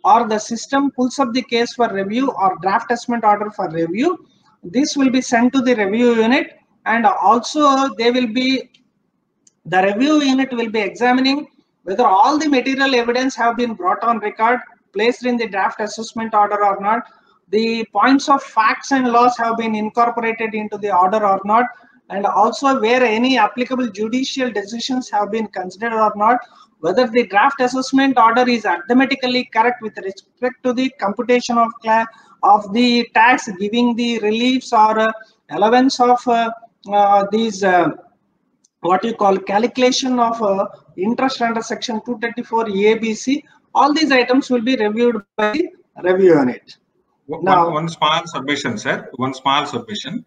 or the system pulls up the case for review or draft assessment order for review, this will be sent to the review unit, and also the review unit will be examining whether all the material evidence have been brought on record, placed in the draft assessment order or not, the points of facts and laws have been incorporated into the order or not, and also where any applicable judicial decisions have been considered or not, whether the draft assessment order is arithmetically correct with respect to the computation of the tax, giving the reliefs or allowance of these what you call calculation of interest under section 234 ABC. All these items will be reviewed by the review unit. Now, one small submission, sir. One small submission.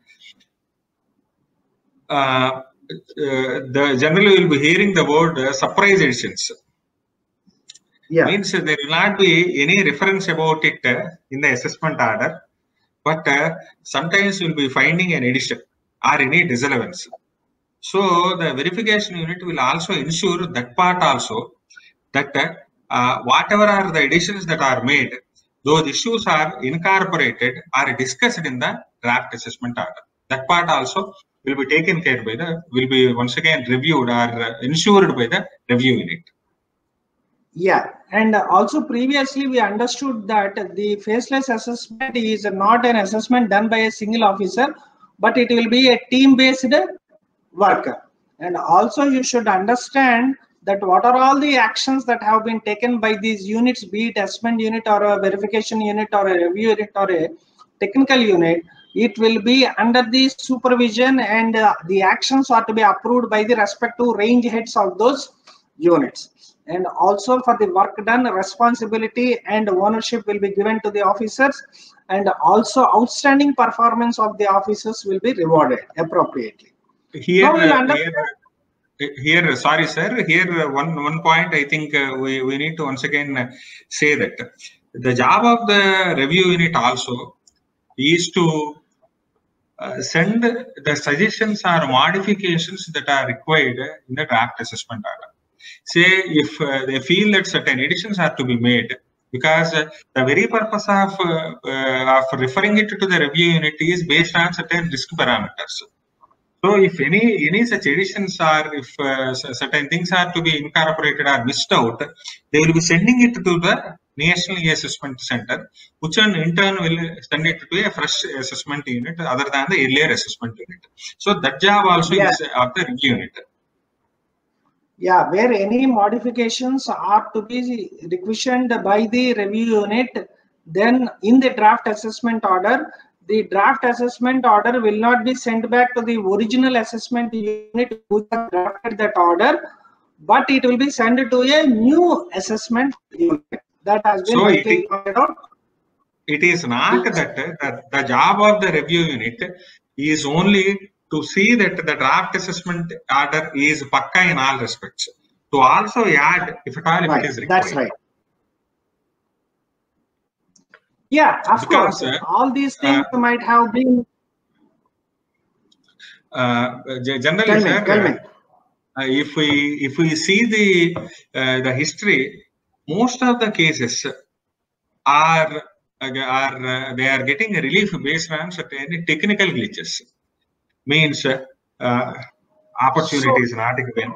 The generally will be hearing the word surprise editions. Yeah. Means there will not be any reference about it in the assessment order, but sometimes we'll be finding an edition or any disallowance. So the verification unit will also ensure that part also, that whatever are the additions that are made, those issues are incorporated or discussed in the draft assessment order. That part also will be taken care by will be once again reviewed or ensured by the review unit. Yeah, and also previously we understood that the faceless assessment is not an assessment done by a single officer, but it will be a team-based work. And also you should understand that what are all the actions that have been taken by these units, be it assessment unit or a verification unit or a review unit or a technical unit, it will be under the supervision, and the actions are to be approved by the respective range heads of those units. And also for the work done, responsibility and ownership will be given to the officers, and also outstanding performance of the officers will be rewarded appropriately. Here, sorry sir, here one point I think we need to once again say that the job of the review unit also is to send the suggestions or modifications that are required in the draft assessment order. Say if they feel that certain additions are to be made, because the very purpose of referring it to the review unit is based on certain risk parameters. So if any such additions or if certain things are to be incorporated or missed out, they will be sending it to the National E-Assessment Center, which in turn will send it to a fresh assessment unit other than the earlier assessment unit. So that job also is of the review unit. Yeah, where any modifications are to be requisitioned by the review unit, then in the draft assessment order, the draft assessment order will not be sent back to the original assessment unit who has drafted that order, but it will be sent to a new assessment unit that has been pointed out. It is not that the job of the review unit is only to see that the draft assessment order is pakka in all respects. To also add, if at all, if it is required. That's right. Yeah, of course. All these things might have been. Generally, sir, if we see the history, most of the cases are they are getting a relief based on certain technical glitches. Means opportunity is not given,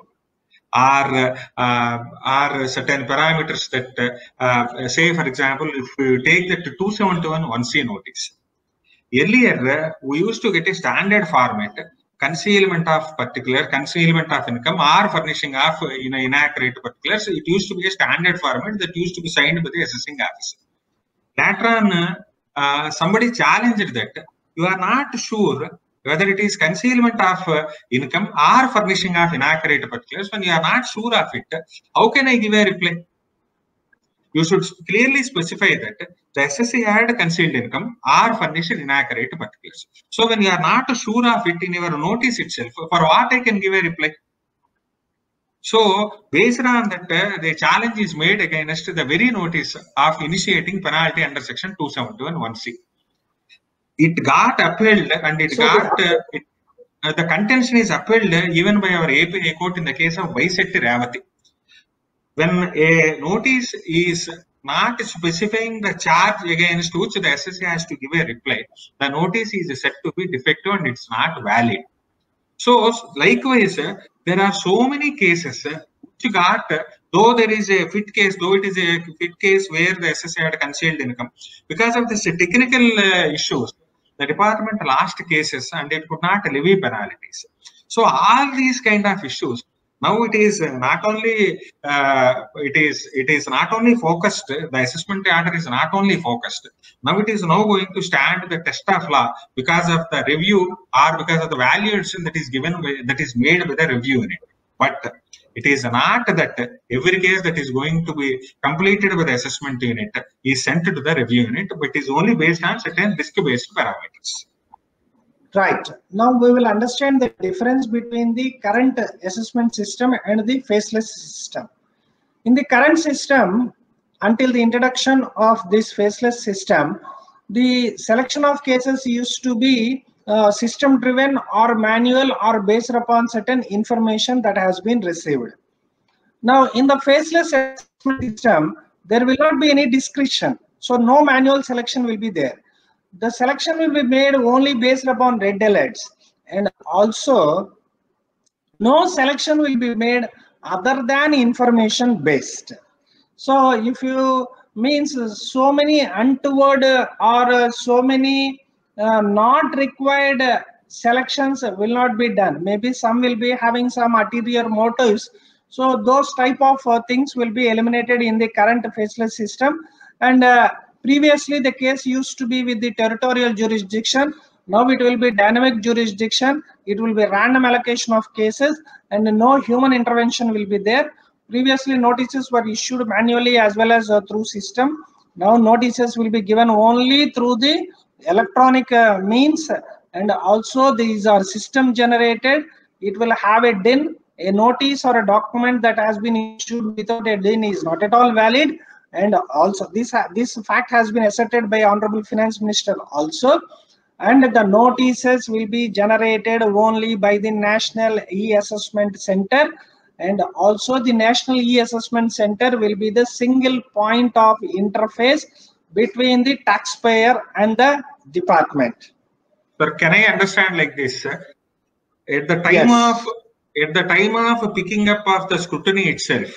or certain parameters that say, for example, if we take that 271 1C notice, earlier we used to get a standard format: concealment of particular, concealment of income, or furnishing of inaccurate particulars. It used to be a standard format that used to be signed by the assessing officer. Later on, somebody challenged that you are not sure whether it is concealment of income or furnishing of inaccurate particulars. When you are not sure of it, how can I give a reply? You should clearly specify that the SSC had concealed income or furnished inaccurate particulars. So when you are not sure of it in your notice itself, for what I can give a reply? So based on that, the challenge is made against the very notice of initiating penalty under section 271 1C. It got upheld, and it got the contention is upheld even by our AP High Court in the case of Bysetti Ravati. When a notice is not specifying the charge against which the SSA has to give a reply, the notice is said to be defective and it's not valid. So likewise, there are so many cases which got, though there is a fit case, though it is a fit case where the SSA had concealed income, because of this technical issues, the department lost cases and it could not levy penalties. So all these kind of issues, now it is not only it is not only focused. The assessment order is not only focused. Now it is now going to stand the test of law because of the review or because of the valuation that is given, that is made with the review unit. But it is not that every case that is going to be completed with the assessment unit is sent to the review unit, but it is only based on certain risk-based parameters. Right. Now we will understand the difference between the current assessment system and the faceless system. In the current system, until the introduction of this faceless system, the selection of cases used to be system driven or manual or based upon certain information that has been received. Now in the faceless assessment system, there will not be any discretion. So no manual selection will be there. The selection will be made only based upon red alerts, and also no selection will be made other than information based. So if you means so many untoward or so many not required selections will not be done. Maybe some will be having some ulterior motives. So those type of things will be eliminated in the current faceless system. And previously, the case used to be with the territorial jurisdiction. Now it will be dynamic jurisdiction. It will be random allocation of cases, and no human intervention will be there. Previously, notices were issued manually as well as through system. Now notices will be given only through the electronic means, and also these are system generated. It will have a DIN. A notice or a document that has been issued without a DIN is not at all valid. And also this fact has been asserted by Honorable Finance Minister also. And the notices will be generated only by the National E-Assessment Center. And also the National E-Assessment Center will be the single point of interface between the taxpayer and the department. Sir, can I understand like this, sir? At the time of picking up of the scrutiny itself,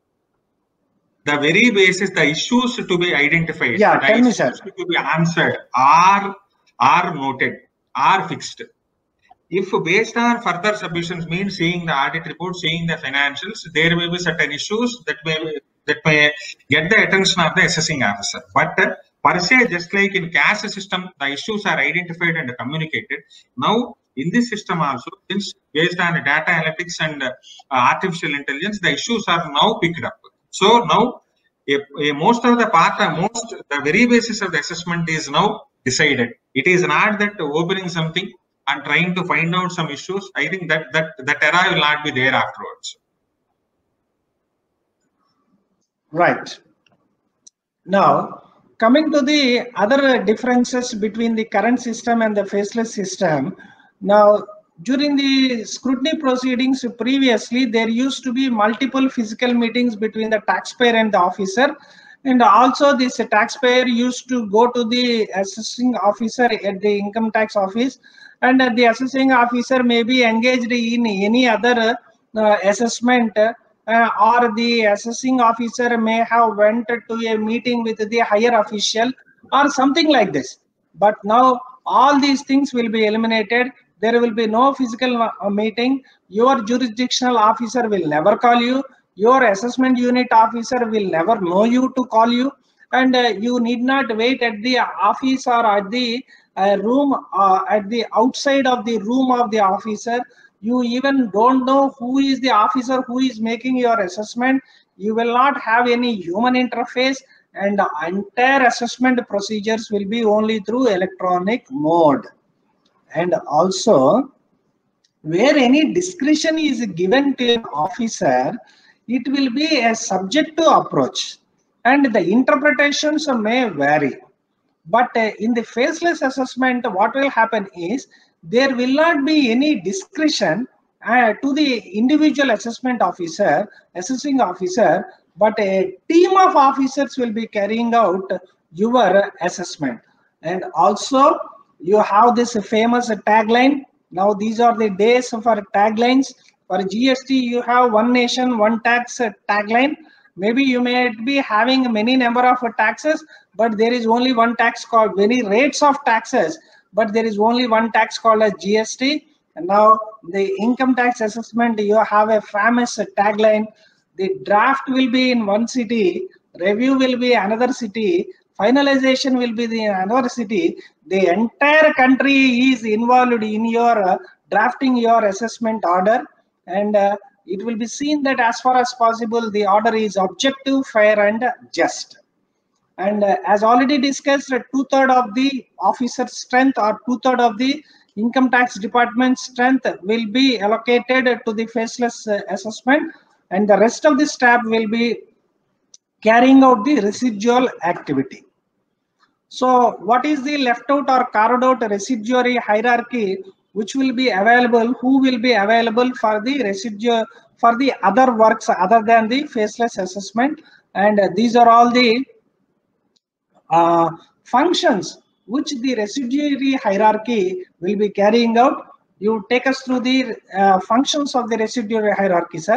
the very basis, the issues to be identified, the issues to be answered are noted, are fixed. If based on further submissions means seeing the audit report, seeing the financials, there may be certain issues that may get the attention of the assessing officer. But per se, just like in cash system, the issues are identified and communicated. Now, in this system also, since based on data analytics and artificial intelligence, the issues are now picked up. So now, most of the very basis of the assessment is now decided. It is not that opening something and trying to find out some issues. I think that era will not be there afterwards. Right. Now, coming to the other differences between the current system and the faceless system. Now, during the scrutiny proceedings previously, there used to be multiple physical meetings between the taxpayer and the officer. And also this taxpayer used to go to the assessing officer at the income tax office, and the assessing officer may be engaged in any other assessment, or the assessing officer may have went to a meeting with the higher official or something like this. But now all these things will be eliminated. There will be no physical meeting. Your jurisdictional officer will never call you. Your assessment unit officer will never know you to call you, and you need not wait at the office or at the room, at the outside of the room of the officer. You even don't know who is the officer who is making your assessment. You will not have any human interface, and the entire assessment procedures will be only through electronic mode. And also, where any discretion is given to an officer, it will be a subjective approach, and the interpretations may vary. But in the faceless assessment, what will happen is there will not be any discretion to the individual assessment officer, assessing officer, but a team of officers will be carrying out your assessment. And also you have this famous tagline. Now these are the days for taglines. For GST you have one nation one tax tagline. Maybe you may be having many number of taxes, but there is only one tax called many rates of taxes, but there is only one tax called as GST. And now the income tax assessment, you have a famous tagline. The draft will be in one city, review will be another city, finalization will be the another city. The entire country is involved in your drafting your assessment order, and it will be seen that as far as possible the order is objective, fair and just. And as already discussed, 2/3 of the officer strength or 2/3 of the income tax department strength will be allocated to the faceless assessment, and the rest of the staff will be carrying out the residual activity. So what is the left out or carved out residuary hierarchy which will be available? Who will be available for the residual, for the other works other than the faceless assessment? And these are all the functions which the residuary hierarchy will be carrying out. You take us through the functions of the residuary hierarchy, sir.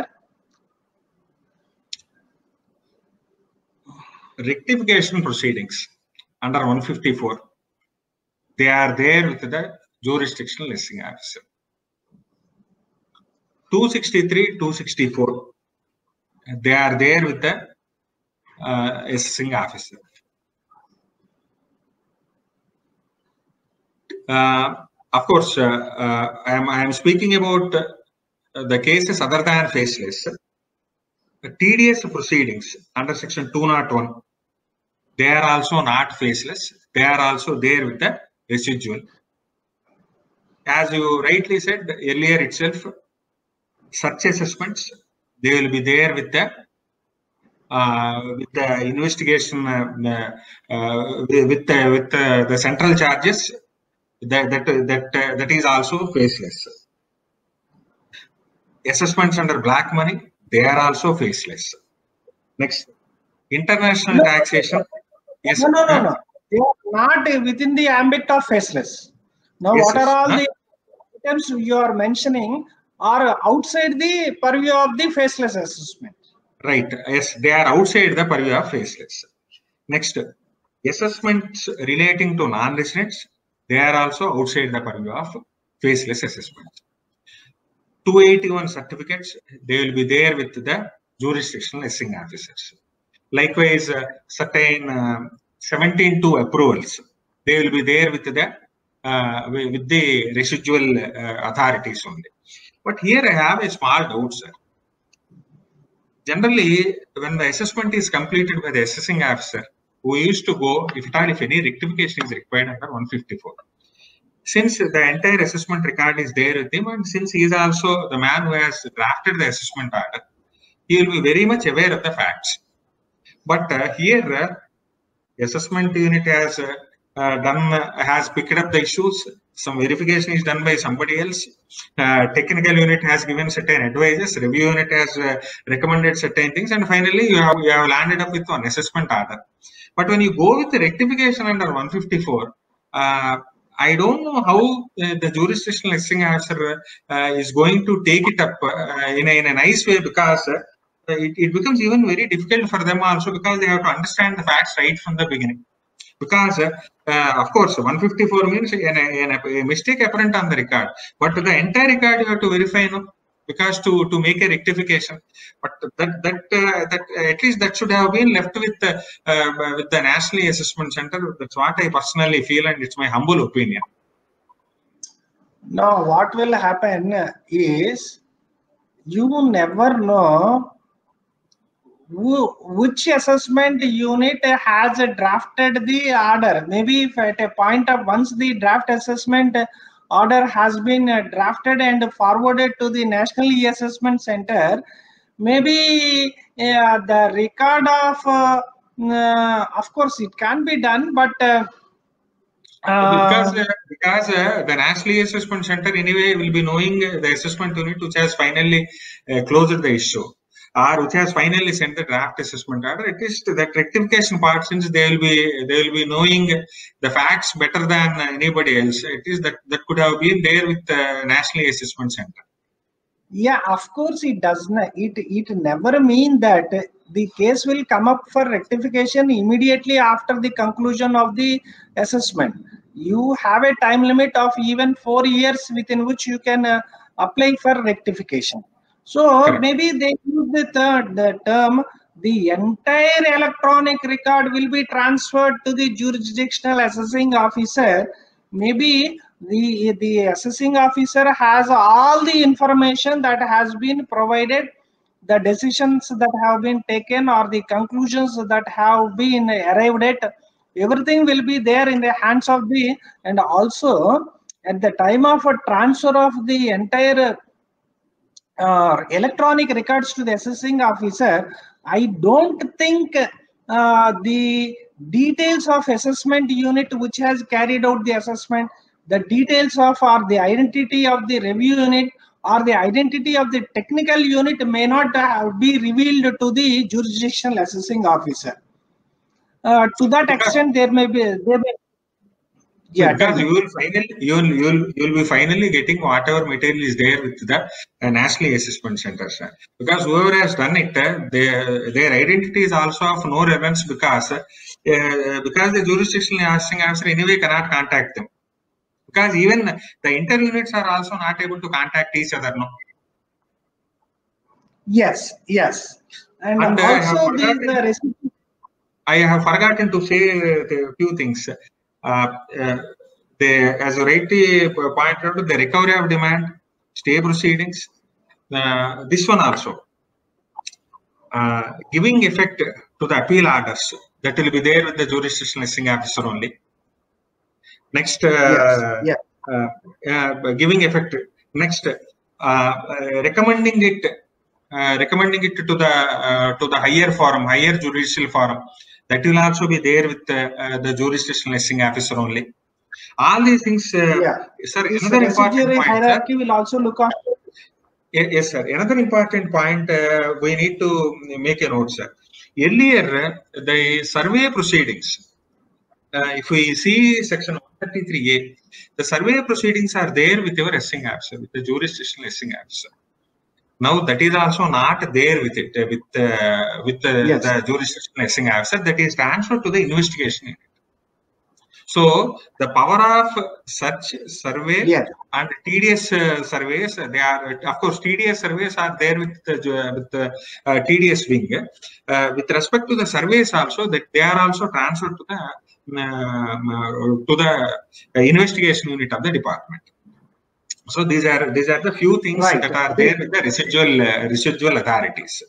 Rectification proceedings under 154, they are there with the jurisdictional assessing officer. 263, 264, they are there with the assessing officer. Of course, I am speaking about the cases other than faceless. TDS proceedings under section 201, they are also not faceless. They are also there with the residual. As you rightly said earlier itself, such assessments, they will be there with the investigation with the central charges. That is also faceless. Assessments under black money, they are also faceless. Next, international taxation. Yes. No. They are not within the ambit of faceless. Now, yes, what are all the items you are mentioning are outside the purview of the faceless assessment? Right. Yes, they are outside the purview of faceless. Next, assessments relating to non-residents, they are also outside the purview of faceless assessments. 281 certificates, they will be there with the jurisdictional assessing officers. Likewise, certain 17(2) approvals, they will be there with the residual authorities only. But here I have a small doubt, sir. Generally, when the assessment is completed by the assessing officer, who used to go, if any rectification is required under 154. Since the entire assessment record is there with him, and since he is also the man who has drafted the assessment order, he will be very much aware of the facts. But here, assessment unit has has picked up the issues. Some verification is done by somebody else. Technical unit has given certain advices. Review unit has recommended certain things, and finally you have landed up with one assessment order. But when you go with the rectification under 154, I don't know how the jurisdictional assessing officer is going to take it up in a nice way, because it becomes even very difficult for them also, because they have to understand the facts right from the beginning. Because of course 154 means a mistake apparent on the record, but the entire record you have to verify, because to make a rectification. But that at least that should have been left with the National Assessment Center. That's what I personally feel, and it's my humble opinion. Now what will happen is, you never know which assessment unit has drafted the order. Maybe if at a point of, once the draft assessment order has been drafted and forwarded to the National E-Assessment Center, maybe the record of course it can be done, but because the National Assessment Center anyway will be knowing the assessment unit which has finally closed the issue. or which has finally sent the draft assessment order, at least that rectification part, since they will be knowing the facts better than anybody else, it is that could have been there with the National Assessment Center. Yeah, of course it does not. It never mean that the case will come up for rectification immediately after the conclusion of the assessment. You have a time limit of even 4 years within which you can apply for rectification. So Correct. maybe they use the term the entire electronic record will be transferred to the jurisdictional assessing officer. Maybe the assessing officer has all the information that has been provided, the decisions that have been taken or the conclusions that have been arrived at, everything will be there in the hands of the, and also at the time of a transfer of the entire electronic records to the assessing officer, I don't think the details of assessment unit which has carried out the assessment, the details of or the identity of the review unit or the identity of the technical unit may not be revealed to the jurisdictional assessing officer. To that extent, there may be. Yeah, because you'll be finally getting whatever material is there with the National Assessment Center, sir. Because whoever has done it, their identity is also of no relevance because the jurisdictional assessing officer anyway cannot contact them. Because even the inter-units are also not able to contact each other, no? Yes. And also I have forgotten to say a few things. As you rightly pointed out, the recovery of demand, stay proceedings, this one also. Giving effect to the appeal orders, that will be there with the jurisdictional assessing officer only. Next, giving effect. Next, recommending it to the higher forum, higher judicial forum. That will also be there with the jurisdictional assessing officer only. All these things, sir. Another important point, hierarchy will also look after. Yes, sir. Another important point we need to make a note, sir. Earlier, the survey proceedings. If we see section 133A, the survey proceedings are there with your assessing officer, with the jurisdictional assessing officer. Now that is also not there with it, with the jurisdictional assessing officer. That is transferred to the investigation unit. So the power of such survey and TDS surveys, they are, of course, TDS surveys are there with the TDS wing. With respect to the surveys also, that they are also transferred to the investigation unit of the department. So these are the few things that are there with the residual authorities.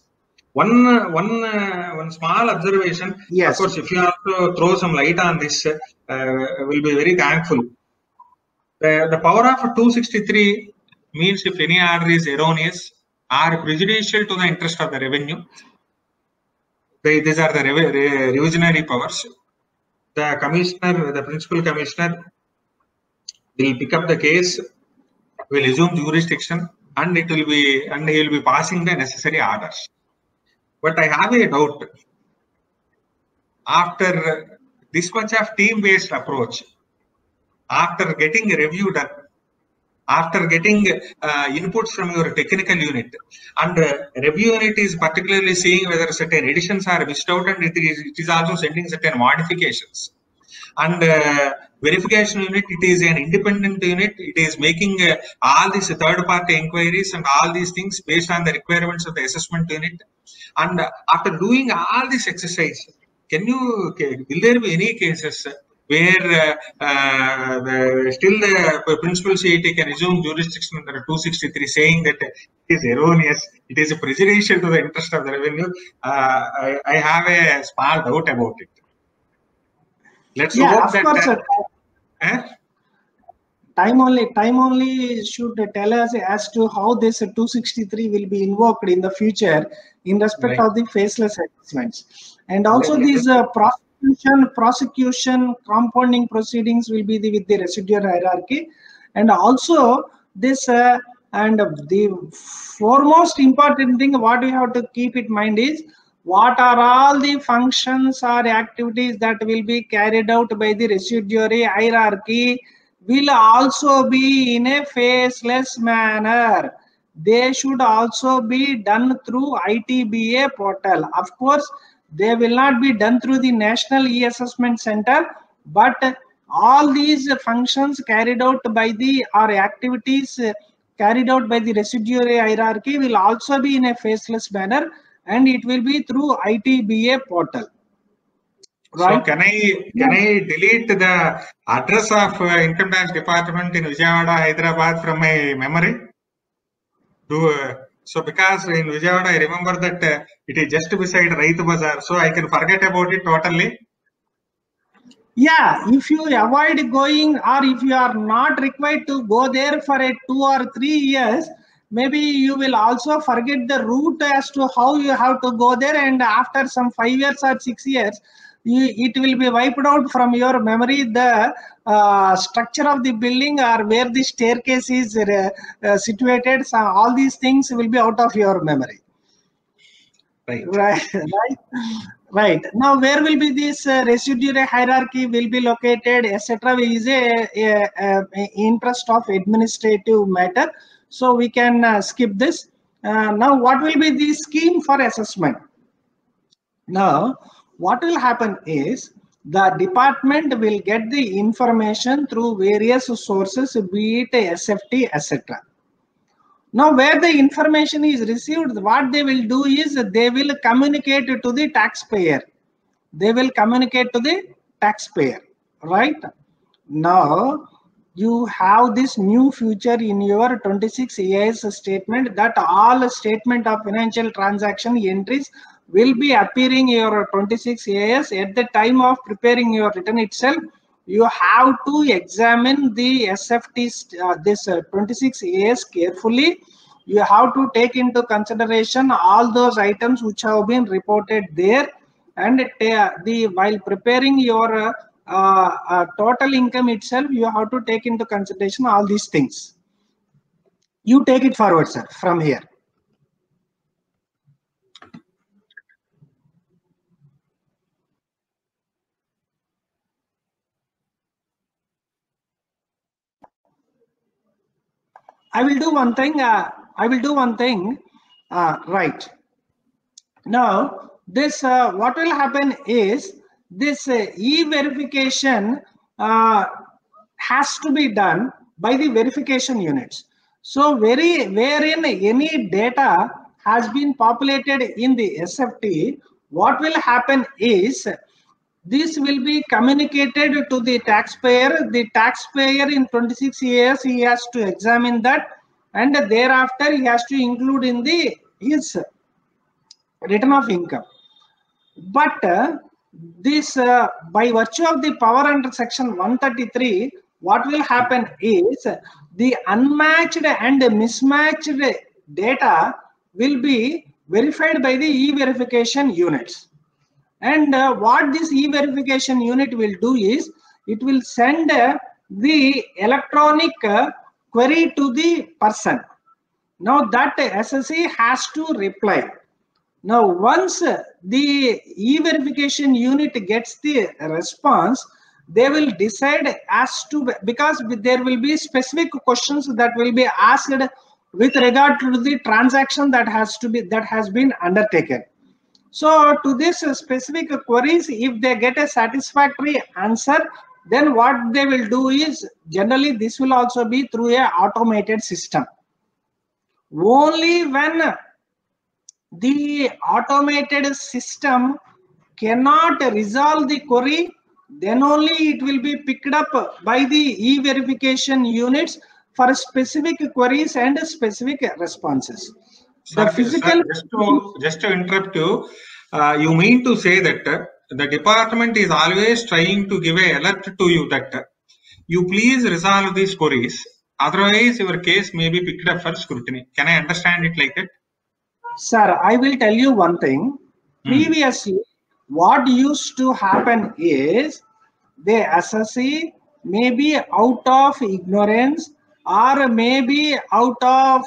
One small observation. Of course, if you have to throw some light on this, will be very thankful. The power of 263 means if any order is erroneous or prejudicial to the interest of the revenue, these are the revisionary powers. The commissioner, the principal commissioner, will pick up the case, will assume jurisdiction, and he will be passing the necessary orders. But I have a doubt. After this much of team-based approach, after getting a review done, after getting inputs from your technical unit, and review unit is particularly seeing whether certain additions are missed out, and it is also sending certain modifications. And verification unit, it is an independent unit. It is making all these third-party inquiries and all these things based on the requirements of the assessment unit. And after doing all this exercise, will there be any cases where still the principal CIT can assume jurisdiction under 263, saying that it is erroneous, it is prejudicial to the interest of the revenue? I have a small doubt about it. Let's hope that. Time only should tell us as to how this 263 will be invoked in the future in respect of the faceless assessments. And also these prosecution compounding proceedings will be with the residual hierarchy. And also this And the foremost important thing what we have to keep in mind is what are all the functions or activities that will be carried out by the residuary hierarchy will also be in a faceless manner. They should also be done through ITBA portal. Of course, they will not be done through the National E-Assessment Center, but all these functions carried out by the or activities carried out by the residuary hierarchy will also be in a faceless manner, and it will be through ITBA portal. Right? So can I delete the address of Income Tax Department in Vijayawada, Hyderabad from my memory? So because in Vijayawada I remember that it is just beside Raitu Bazaar, so I can forget about it totally. Yeah, if you avoid going or if you are not required to go there for a 2 or 3 years, maybe you will also forget the route as to how you have to go there, and after some 5 years or 6 years, it will be wiped out from your memory the structure of the building or where the staircase is situated. So all these things will be out of your memory. Right. Right. Now, where will be this residuary hierarchy will be located, etc. is a interest of administrative matter. So we can skip this. Now, what will be the scheme for assessment? Now, what will happen is the department will get the information through various sources, be it SFT, etc. Now, where the information is received, what they will do is they will communicate to the taxpayer. They will communicate to the taxpayer, right? Now, you have this new feature in your 26 AIS statement that all statement of financial transaction entries will be appearing in your 26 AIS. At the time of preparing your return itself, you have to examine the SFT, this 26 AIS carefully. You have to take into consideration all those items which have been reported there, and while preparing your total income itself, you have to take into consideration all these things. You take it forward, sir, from here. I will do one thing. Right now, this what will happen is this e-verification has to be done by the verification units. So, wherein any data has been populated in the SFT, what will happen is this will be communicated to the taxpayer. The taxpayer in 26 years, he has to examine that, and thereafter he has to include in his return of income. But this by virtue of the power under section 133, what will happen is the unmatched and mismatched data will be verified by the e-verification units. And what this e-verification unit will do is it will send the electronic query to the person. Now that SSE has to reply. Now, once the e-verification unit gets the response, they will decide as to, because there will be specific questions that will be asked with regard to the transaction that has been undertaken. So, to this specific queries, if they get a satisfactory answer, then what they will do is generally this will also be through a automated system. Only when the automated system cannot resolve the query, then only it will be picked up by the e-verification units for specific queries and specific responses. Sir, just to interrupt you, you mean to say that the department is always trying to give an alert to you that you please resolve these queries, otherwise your case may be picked up for scrutiny. Can I understand it like that? Sir, I will tell you one thing. Previously, what used to happen is the SSE may be out of ignorance or maybe out of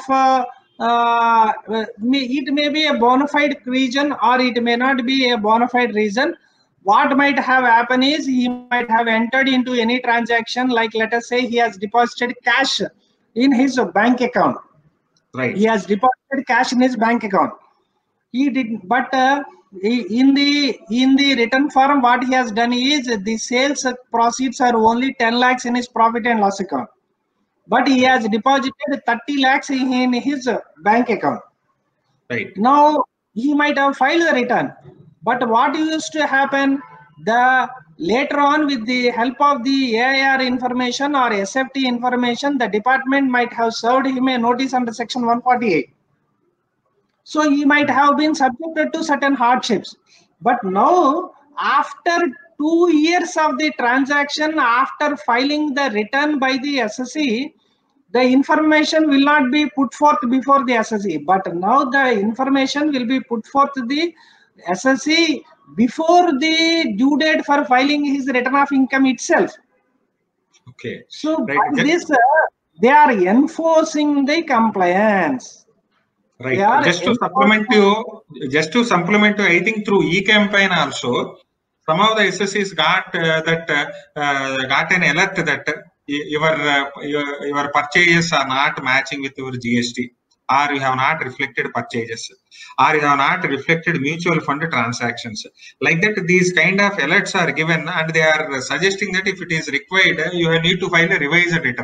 it may be a bona fide reason, or it may not be a bona fide reason. What might have happened is he might have entered into any transaction, like let us say he has deposited cash in his bank account. Right. He has deposited cash in his bank account. He did, but in the return form, what he has done is the sales proceeds are only 10 lakhs in his profit and loss account, but he has deposited 30 lakhs in his bank account. Right. Now he might have filed the return, but what used to happen, later on with the help of the AIR information or SFT information, the department might have served him a notice under section 148. So he might have been subjected to certain hardships. But now, after 2 years of the transaction, after filing the return by the SSE, the information will not be put forth before the SSE. But now the information will be put forth to the SSE before the due date for filing his return of income itself. Okay. So right. by this, they are enforcing the compliance. Right. Just to supplement you, I think through eCampaign also, some of the SSEs got got an alert that your purchases are not matching with your GST, or you have not reflected purchases, or you have not reflected mutual fund transactions. Like that, these kind of alerts are given, and they are suggesting that if it is required, you need to file a revised return.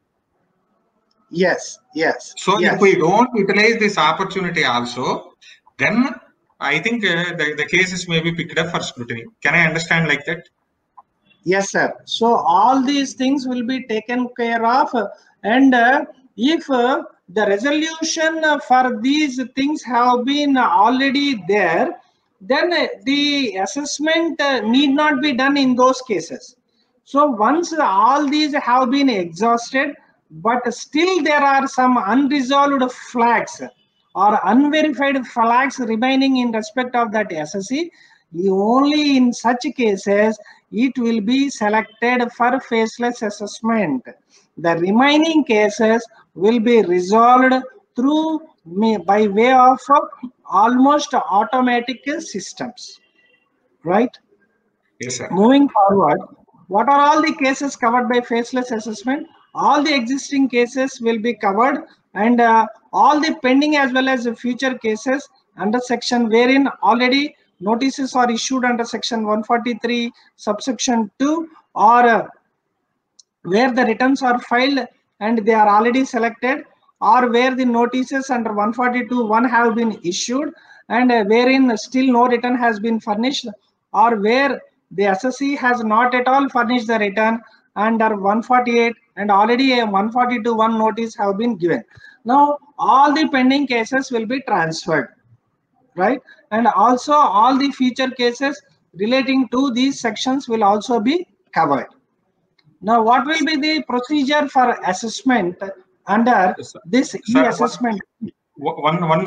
Yes. So if we don't utilize this opportunity also, then I think the cases may be picked up for scrutiny. Can I understand like that? Yes, sir. So all these things will be taken care of, and if the resolution for these things have been already there, then the assessment need not be done in those cases. So once all these have been exhausted, but still there are some unresolved flags or unverified flags remaining in respect of that SSE, only in such cases it will be selected for faceless assessment. The remaining cases will be resolved through by way of almost automatic systems, right? Yes, sir. Moving forward, what are all the cases covered by faceless assessment? All the existing cases will be covered, and all the pending as well as the future cases under section wherein already notices are issued under section 143 subsection 2, or where the returns are filed and they are already selected, or where the notices under 142(1) have been issued and wherein still no return has been furnished, or where the SSE has not at all furnished the return under 148 and already a 142(1) notice have been given. Now all the pending cases will be transferred, right? And also all the future cases relating to these sections will also be covered. Now what will be the procedure for assessment under this e-assessment? One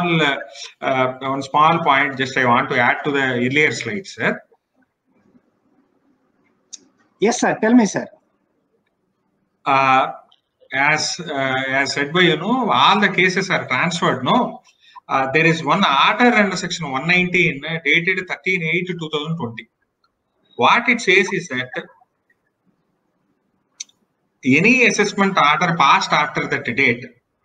small point just I want to add to the earlier slides, sir. Yes, sir. Tell me, sir. As said by all the cases are transferred. No, there is one order under section 119 dated 13/8/2020. What it says is that any assessment order passed after that date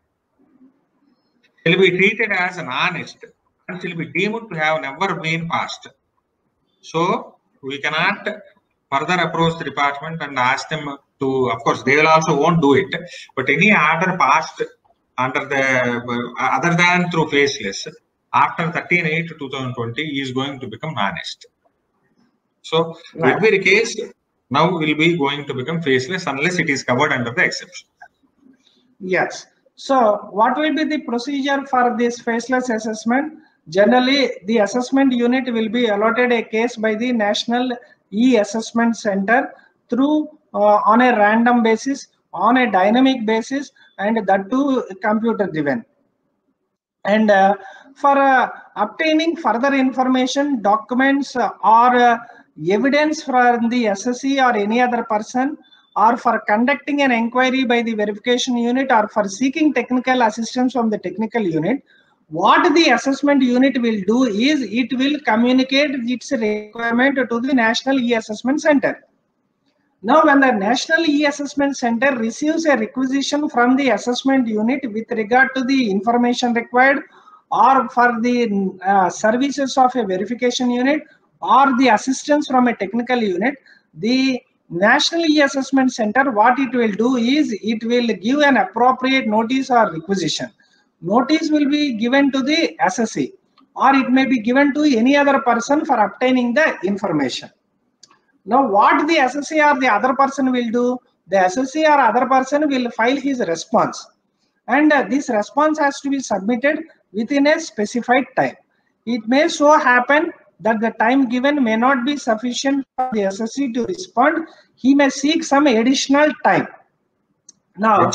will be treated as an honest and will be deemed to have never been passed. So we cannot further approach the department and ask them to, of course, they will also won't do it, but any order passed under the other than through faceless after 13/8/2020 is going to become honest. So every case now will be going to become faceless unless it is covered under the exception. Yes. So what will be the procedure for this faceless assessment? Generally, the assessment unit will be allotted a case by the National E-Assessment Center through on a random basis, on a dynamic basis, and that too computer driven. And for obtaining further information, documents or evidence from the SSE or any other person, or for conducting an inquiry by the verification unit, or for seeking technical assistance from the technical unit, what the assessment unit will do is it will communicate its requirement to the National E-Assessment Center. Now, when the National E-Assessment Center receives a requisition from the assessment unit with regard to the information required, or for the services of a verification unit, or the assistance from a technical unit, the National E-Assessment Center, what it will do is it will give an appropriate notice or requisition. Notice will be given to the assessee, or it may be given to any other person for obtaining the information. Now, what the assessee or the other person will do, the assessee or other person will file his response, and this response has to be submitted within a specified time. It may so happen that the time given may not be sufficient for the assessee to respond. He may seek some additional time. Now,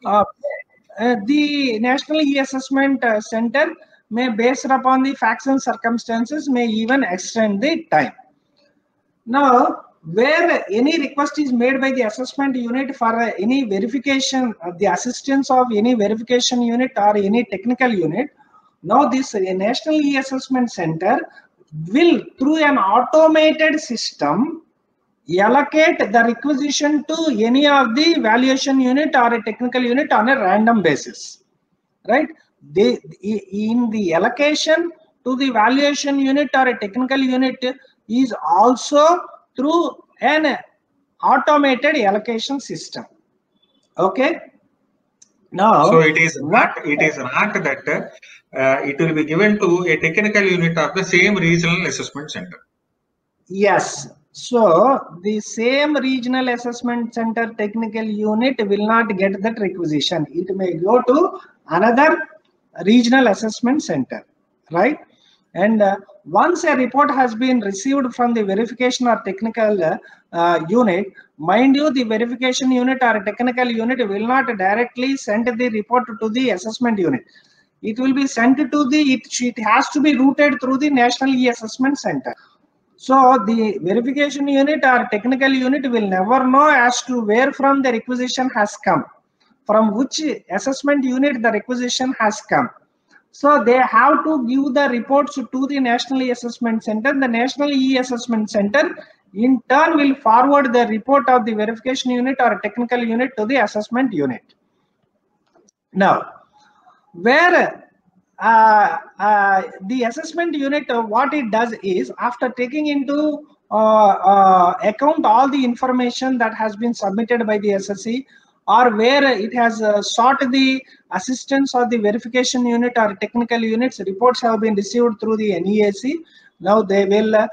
the National E-Assessment Center may, based upon the facts and circumstances, may even extend the time. Now, where any request is made by the assessment unit for any verification, the assistance of any verification unit or any technical unit, now this National E-Assessment Center will, through an automated system, allocate the requisition to any of the valuation unit or a technical unit on a random basis, right? In the allocation to the valuation unit or a technical unit is also through an automated allocation system. Okay. Now, so it is not that it will be given to a technical unit of the same regional assessment center. Yes. So the same regional assessment center technical unit will not get that requisition. It may go to another regional assessment center, right? And once a report has been received from the verification or technical unit, mind you, the verification unit or technical unit will not directly send the report to the assessment unit. It will be sent to the, it has to be routed through the National E-Assessment Center. So the verification unit or technical unit will never know as to where from the requisition has come, from which assessment unit the requisition has come. So they have to give the reports to the National E-Assessment Center. The National E-Assessment Center in turn will forward the report of the verification unit or technical unit to the assessment unit. Now, where the assessment unit, what it does is, after taking into account all the information that has been submitted by the SSC, or where it has sought the assistance of the verification unit or technical units, reports have been received through the NEAC. Now they will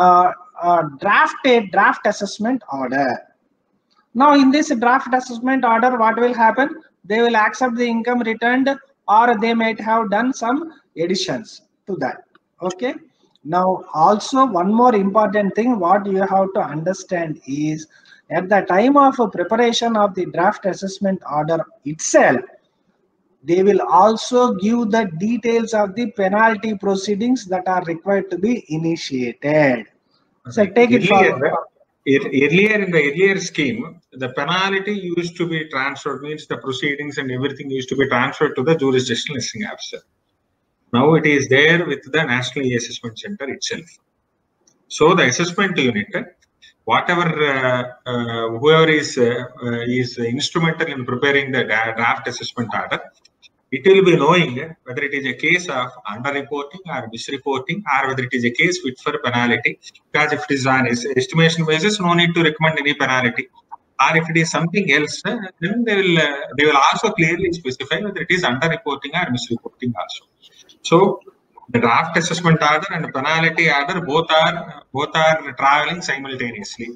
draft a draft assessment order. Now in this draft assessment order, what will happen? They will accept the income returned, or they might have done some additions to that. Okay. Now also one more important thing what you have to understand is, at the time of preparation of the draft assessment order itself, they will also give the details of the penalty proceedings that are required to be initiated. So take it forward. Earlier in the earlier scheme, the penalty used to be transferred, means the proceedings and everything used to be transferred to the jurisdictional assessing officer. Now it is there with the National E-Assessment Center itself. So the assessment unit, whatever whoever is instrumental in preparing the draft assessment order, it will be knowing whether it is a case of underreporting or misreporting, or whether it is a case fit for penalty. Because if it is on estimation basis, no need to recommend any penalty. Or if it is something else, then they will also clearly specify whether it is underreporting or misreporting also. So the draft assessment order and the penalty order both are traveling simultaneously.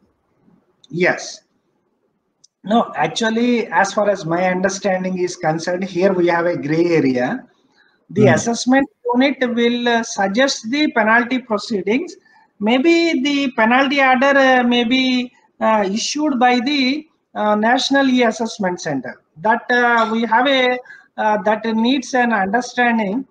Yes. No, actually, as far as my understanding is concerned, here we have a gray area. The assessment unit will suggest the penalty proceedings. Maybe the penalty order may be issued by the National E-Assessment Center. That we have a that needs an understanding.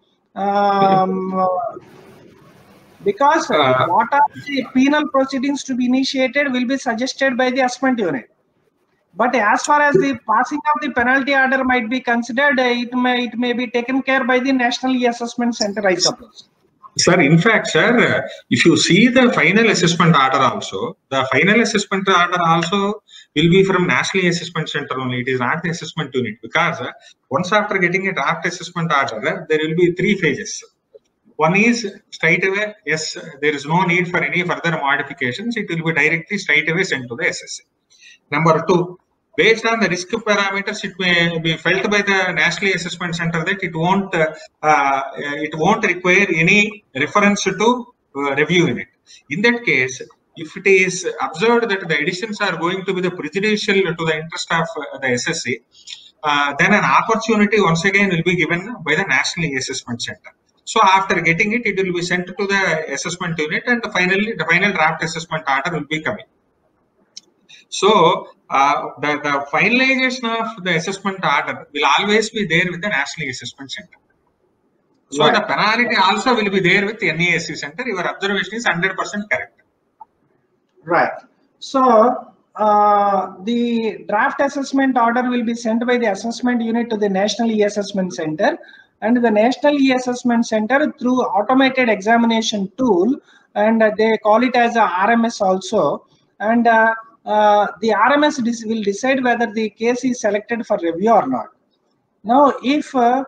Because what are the penal proceedings to be initiated will be suggested by the assessment unit. But as far as the passing of the penalty order might be considered, it may be taken care by the National E-Assessment Center, I suppose. Sir, in fact, sir, if you see the final assessment order also, the final assessment order also will be from National Assessment Center only. It is not the assessment unit, because once after getting a draft assessment order, there will be 3 phases. One is straight away, yes, there is no need for any further modifications. It will be directly straight away sent to the SSA. Number 2, based on the risk parameters, it may be felt by the National Assessment Center that it won't require any reference to review unit. In that case, if it is observed that the additions are going to be the prejudicial to the interest of the SSC, then an opportunity once again will be given by the National Assessment Center. So after getting it, it will be sent to the assessment unit, and finally the final draft assessment order will be coming. So the finalization of the assessment order will always be there with the National Assessment Center. So the penalty also will be there with the NASC Center. Your observation is 100% correct. Right. So the draft assessment order will be sent by the assessment unit to the National E-Assessment Center, and the National E-Assessment Center through automated examination tool, and they call it as a RMS also, and the RMS will decide whether the case is selected for review or not. Now, if no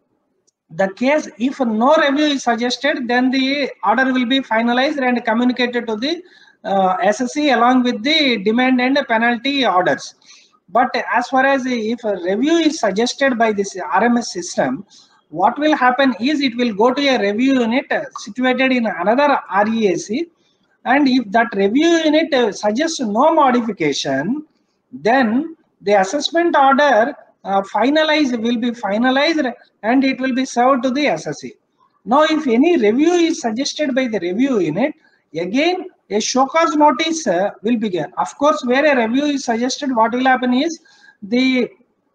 review is suggested, then the order will be finalized and communicated to the SSC along with the demand and penalty orders. But as far as if a review is suggested by this RMS system, what will happen is it will go to a review unit situated in another REAC, and if that review unit suggests no modification, then the assessment order will be finalized and it will be served to the SSC. Now, if any review is suggested by the review unit, again a show cause notice will be given. Of course, where a review is suggested, what will happen is the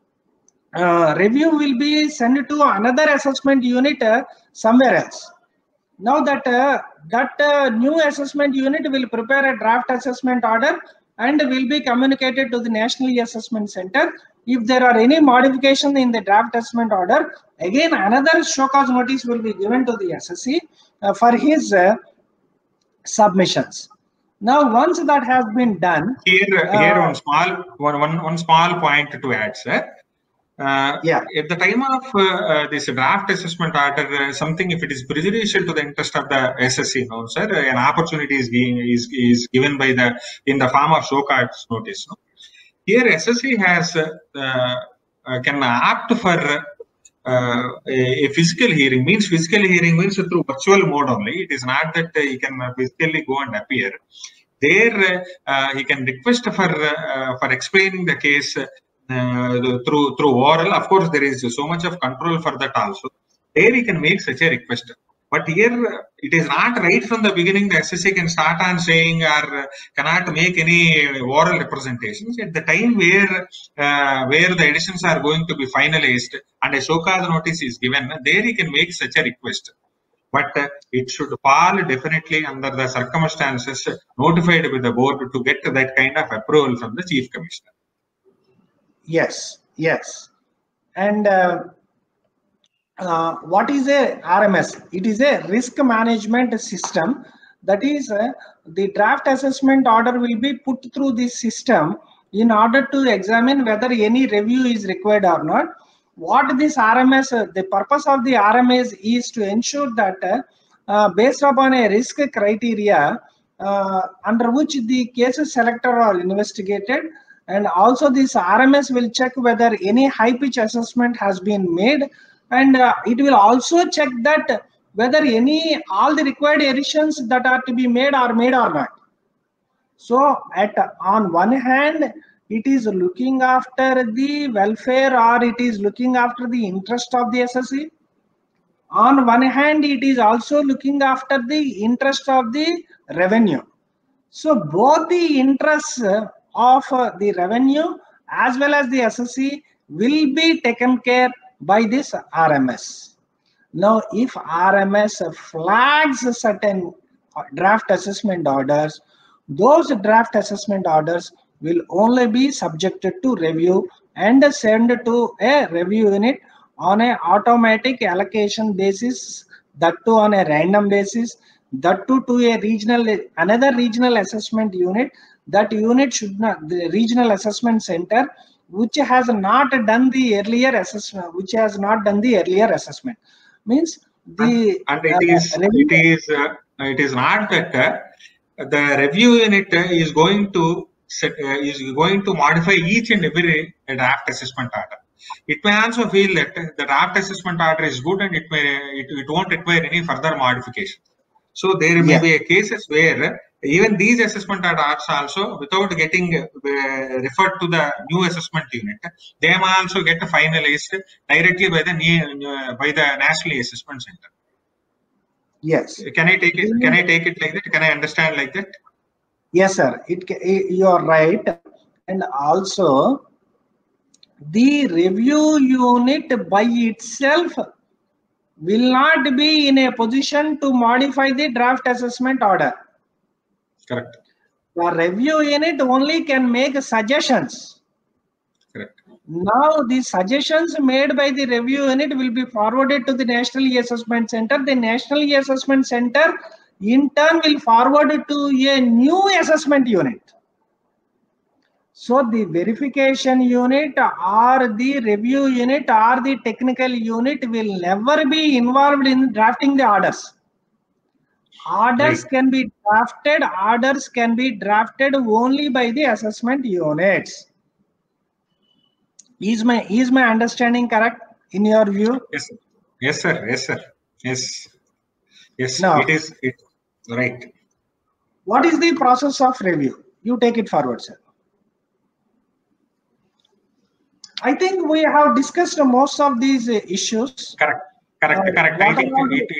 review will be sent to another assessment unit somewhere else. Now that new assessment unit will prepare a draft assessment order and will be communicated to the National E-Assessment Center. If there are any modification in the draft assessment order, again another show cause notice will be given to the SSC for his submissions. Now, once that has been done, here one small point to add, sir. At the time of this draft assessment order, something if it is prejudicial to the interest of the SSC, no, sir, an opportunity is given by in the form of show cause notice. No? Here, SSC has can opt for a physical hearing. Means physical hearing means through virtual mode only. It is not that he can physically go and appear. There, he can request for explaining the case through oral. Of course, there is so much of control for that also. There, he can make such a request. But here, it is not right from the beginning. The SSC can start on saying or cannot make any oral representations. At the time where the additions are going to be finalized and a show cause notice is given, there he can make such a request. But it should fall definitely under the circumstances notified with the board to get that kind of approval from the Chief Commissioner. Yes, yes. And what is a RMS? It is a risk management system. That is, the draft assessment order will be put through this system in order to examine whether any review is required or not. What this RMS, the purpose of the RMS is to ensure that based upon a risk criteria under which the cases selected are investigated, and also this RMS will check whether any high pitch assessment has been made, and it will also check that whether all the required additions that are to be made are made or not. So on one hand, it is looking after the welfare or it is looking after the interest of the SSC. On one hand, it is also looking after the interest of the revenue. So both the interests of the revenue as well as the SSC will be taken care by this RMS. Now, if RMS flags certain draft assessment orders, those draft assessment orders will only be subjected to review and sent to a review unit on a automatic allocation basis, that too on a random basis, that too to a another regional assessment unit. That unit should not, the regional assessment center, which has not done the earlier assessment, means the and it is not that the review unit is going to modify each and every draft assessment order. It may also feel that the draft assessment order is good and it won't require any further modification. So there may be cases where even these assessment orders also, without getting referred to the new assessment unit, they may also get finalized directly by the National Assessment Center. Yes. Can I take it? Can I take it like that? Can I understand like that? Yes, sir. You are right. And also, the review unit by itself will not be in a position to modify the draft assessment order. Correct. The review unit only can make suggestions. Correct. Now, the suggestions made by the review unit will be forwarded to the National Assessment Center. The National Assessment Center in turn will forward it to a new assessment unit. So the verification unit or the review unit or the technical unit will never be involved in drafting the orders. Orders can be drafted only by the assessment units. Is my understanding correct in your view? Yes, sir. Yes, sir. Yes, sir. Yes. Yes, now, it is right. What is the process of review? You take it forward, sir. I think we have discussed most of these issues. Correct. I think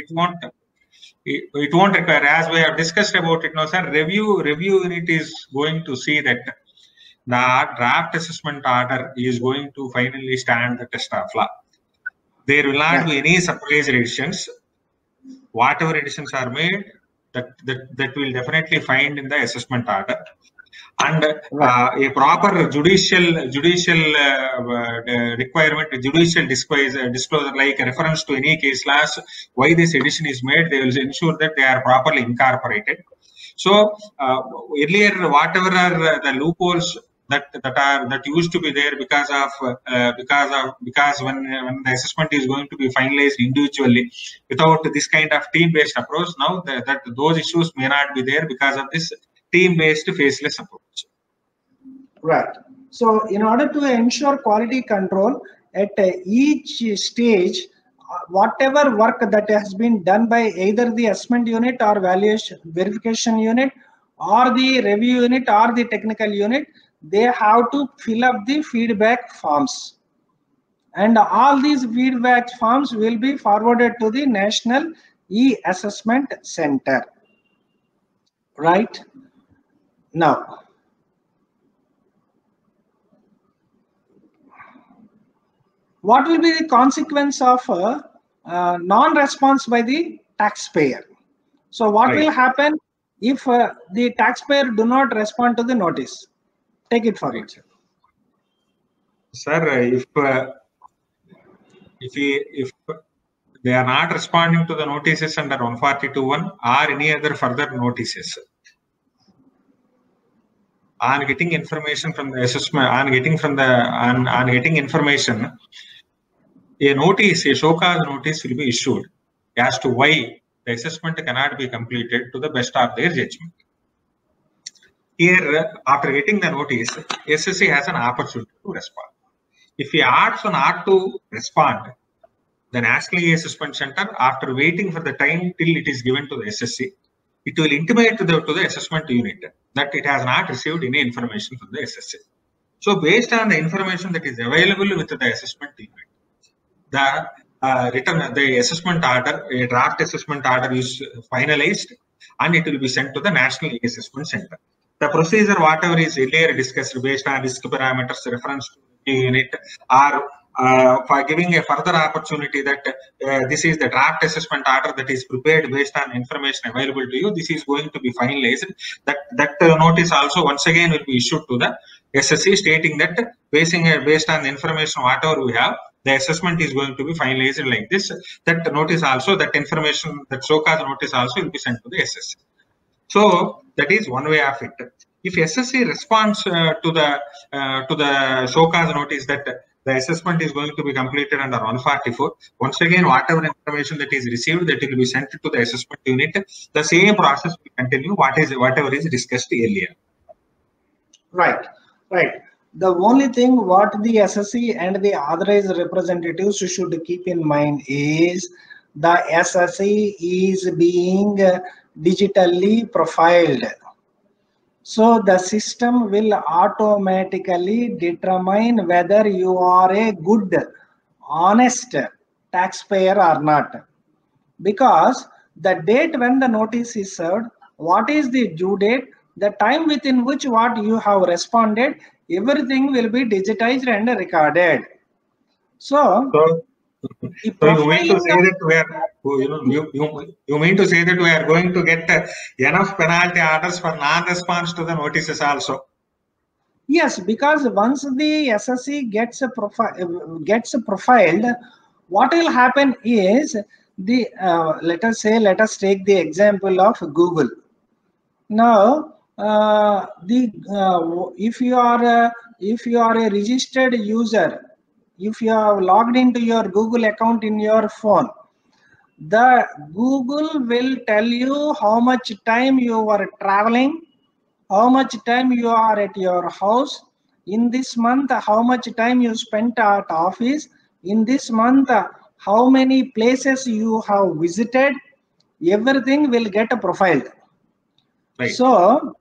it won't require, as we have discussed about it now, sir. Review unit is going to see that the draft assessment order is going to finally stand the test of law. There will not be any surprise additions. Whatever additions are made, that will definitely find in the assessment order. And a proper judicial requirement, judicial disclosure, like a reference to any case laws, why this addition is made, they will ensure that they are properly incorporated. So earlier, whatever are the loopholes that used to be there because when the assessment is going to be finalized individually without this kind of team-based approach, now that those issues may not be there because of this team-based faceless approach. Right. So in order to ensure quality control at each stage, whatever work that has been done by either the assessment unit or verification unit or the review unit or the technical unit, they have to fill up the feedback forms. And all these feedback forms will be forwarded to the National E-Assessment Center. Right? Now, what will be the consequence of non-response by the taxpayer? So what will happen if the taxpayer do not respond to the notice? Take it forward. Sir, if they are not responding to the notices under 142(1) or any other further notices, on getting information from the assessment, on getting information, a notice, a show cause notice will be issued as to why the assessment cannot be completed to the best of their judgment. Here, after getting the notice, SSC has an opportunity to respond. If he opts not to respond, the National Assessment Center, after waiting for the time till it is given to the SSC, it will intimate to the assessment unit that it has not received any information from the SSC. So, based on the information that is available with the assessment unit, the assessment order, a draft assessment order is finalized and it will be sent to the National Assessment Center. The procedure, whatever is earlier discussed based on risk parameters, reference to the unit, or for giving a further opportunity that this is the draft assessment order that is prepared based on information available to you. This is going to be finalized. That notice also once again will be issued to the SSC, stating that based on the information whatever we have, the assessment is going to be finalized like this. That notice also, that information, that so-called notice also will be sent to the SSC. So that is one way of it. If SSC responds to the so-called notice that the assessment is going to be completed under 144, once again, whatever information that is received, that will be sent to the assessment unit. The same process will continue, whatever is discussed earlier. Right. The only thing what the SSC and the authorized representatives should keep in mind is the SSC is being digitally profiled. So the system will automatically determine whether you are a good, honest taxpayer or not. Because the date when the notice is served, what is the due date, the time within which what you have responded, everything will be digitized and recorded. So you mean to say that you mean to say that we are going to get enough penalty orders for non-response to the notices also? Yes, because once the SSC gets profiled, what will happen is the let us take the example of Google. Now, if you are a registered user, if you have logged into your Google account in your phone, the Google will tell you how much time you are traveling, how much time you are at your house, in this month how much time you spent at office, in this month how many places you have visited, everything will get profiled. Right. So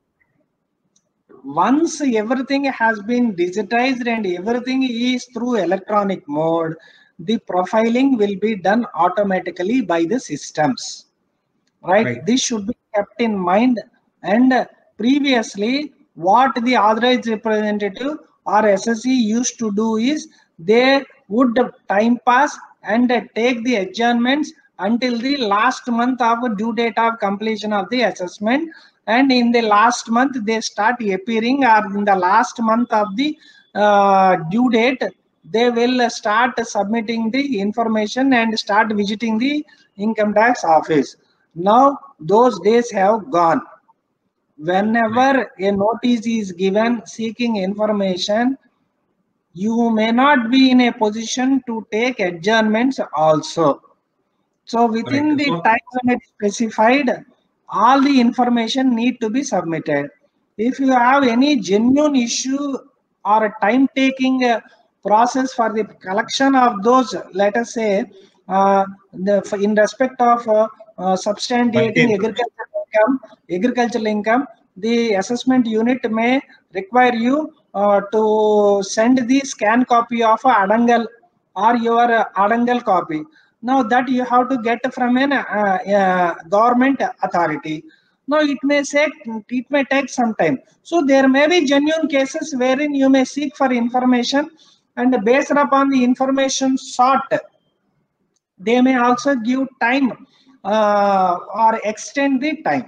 once everything has been digitized and everything is through electronic mode, the profiling will be done automatically by the systems. Right? This should be kept in mind. And previously, what the authorized representative or SSC used to do is they would time pass and take the adjournments until the last month of due date of completion of the assessment, and in the last month they start appearing, or in the last month of the due date they will start submitting the information and start visiting the income tax office. Now those days have gone. Whenever a notice is given seeking information, you may not be in a position to take adjournments also. So within the time limit specified, all the information need to be submitted. If you have any genuine issue or a time-taking process for the collection of those, let us say, in respect of substantiating agricultural income, the assessment unit may require you to send the scan copy of Adangal or your Adangal copy. Now that you have to get from an government authority. Now it may take some time. So there may be genuine cases wherein you may seek for information, and based upon the information sought, they may also give time or extend the time.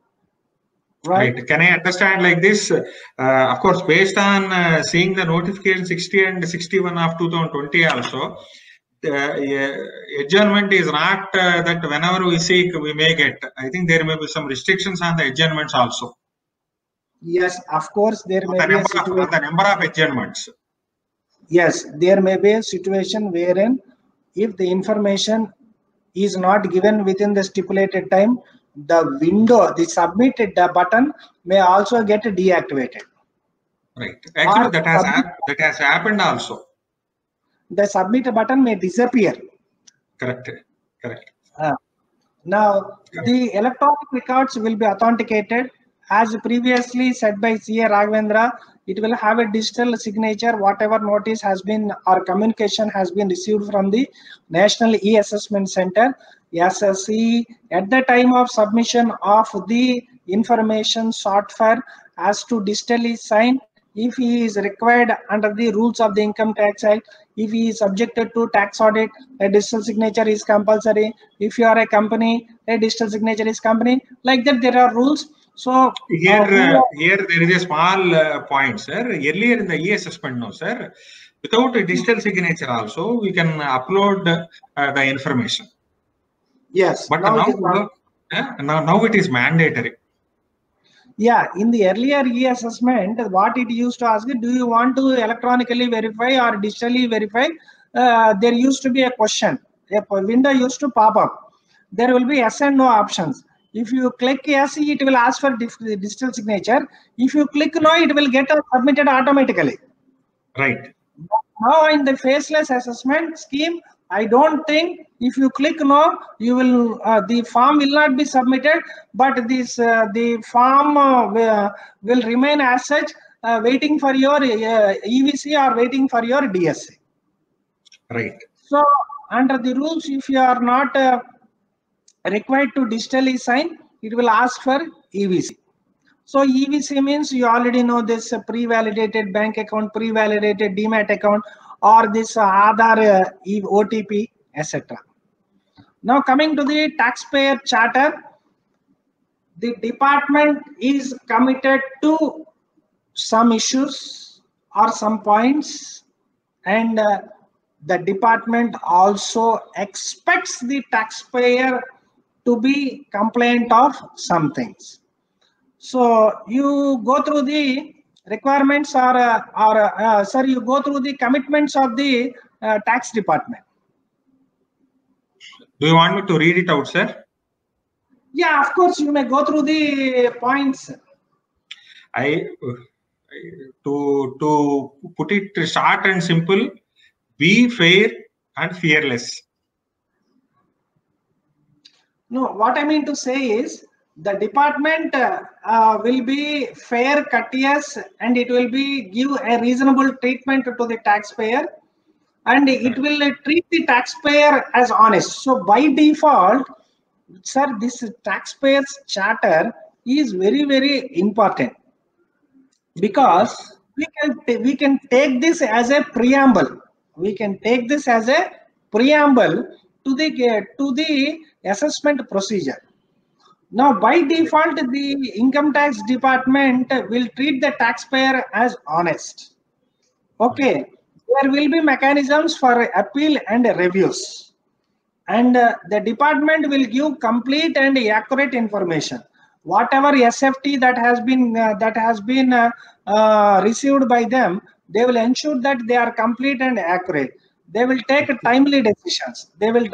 Right. Can I understand like this? Of course, based on seeing the notification 60 and 61 of 2020 also, adjournment is not that whenever we seek we may get. I think there may be some restrictions on the adjournments also. Yes, of course there may be a situation. The number of adjournments. Yes, there may be a situation wherein if the information is not given within the stipulated time, the window, the submitted button may also get deactivated. Right. Actually, that has happened also. The submit button may disappear. Correct. Now, the electronic records will be authenticated. As previously said by CA Raghavendra, it will have a digital signature, whatever notice has been or communication has been received from the National E-Assessment Center. SSC, at the time of submission of the information sought for, has to digitally sign. If he is required under the rules of the Income Tax Act, If he is subjected to tax audit, a digital signature is compulsory. If you are a company, a digital signature is company. Like that, there are rules. So here there is a small point, sir. Earlier in the e-assessment, no, sir. Without a digital signature, also we can upload the information. Yes, but now it is mandatory. Yeah, in the earlier e-assessment, what it used to ask, do you want to electronically verify or digitally verify? There used to be a question. A window used to pop up. There will be yes and no options. If you click yes, it will ask for digital signature. If you click no, it will get submitted automatically. Right. Now in the faceless assessment scheme, I don't think if you click no, you will the form will not be submitted, but this the form will remain as such, waiting for your EVC or waiting for your DSC. Right. So under the rules, if you are not required to digitally sign, it will ask for EVC. So EVC means you already know this pre-validated bank account, pre-validated demat account, or this Aadhaar OTP, etc. Now coming to the taxpayer charter, the department is committed to some issues or some points, and the department also expects the taxpayer to be compliant of some things. So you go through the requirements sir, you go through the commitments of the tax department. Do you want me to read it out, sir? Yeah, of course, you may go through the points. To put it short and simple, be fair and fearless. No, what I mean to say is the department will be fair, courteous, and it will be give a reasonable treatment to the taxpayer, and it will treat the taxpayer as honest. So by default, sir, this taxpayer's charter is very, very important, because we can take this as a preamble. We can take this as a preamble to the assessment procedure. Now, by default, the income tax department will treat the taxpayer as honest. Okay, there will be mechanisms for appeal and reviews, and the department will give complete and accurate information. Whatever SFT that has been received by them, they will ensure that they are complete and accurate. They will take timely decisions. They will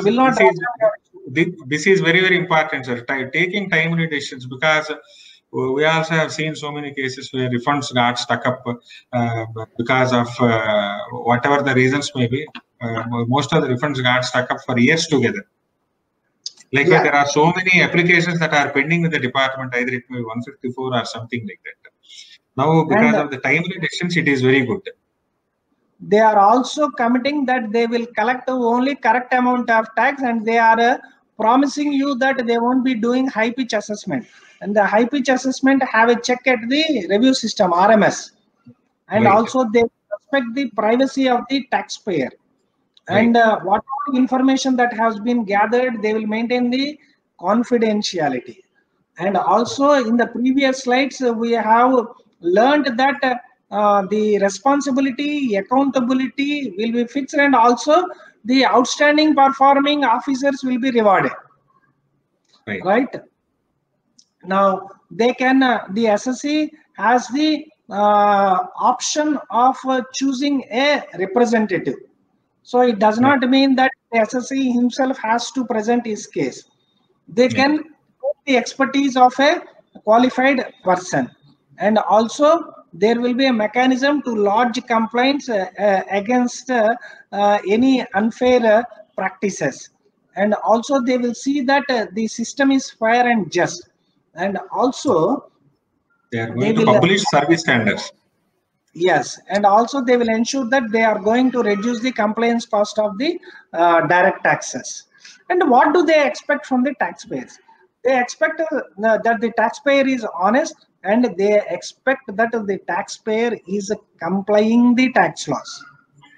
this is very, very important, sir. Taking timely decisions, because we also have seen so many cases where refunds got stuck up because of whatever the reasons may be. Most of the refunds got stuck up for years together. Like there are so many applications that are pending with the department, either it may be 154 or something like that. Now, because of the timely decisions, it is very good. They are also committing that they will collect only correct amount of tax, and they are promising you that they won't be doing high pitch assessment. And the high pitch assessment have a check at the review system, RMS. And also they respect the privacy of the taxpayer. And whatever information that has been gathered, they will maintain the confidentiality. And also in the previous slides, we have learned that the responsibility, accountability will be fixed, and also the outstanding performing officers will be rewarded. Right? Now they can, the SSC has the option of choosing a representative. So it does not mean that the SSC himself has to present his case. They can take the expertise of a qualified person, and also there will be a mechanism to lodge complaints against any unfair practices. And also they will see that the system is fair and just. And also they are going to publish service standards. Yes, and also they will ensure that they are going to reduce the compliance cost of the direct taxes. And what do they expect from the taxpayers? They expect that the taxpayer is honest, and they expect that the taxpayer is complying the tax laws.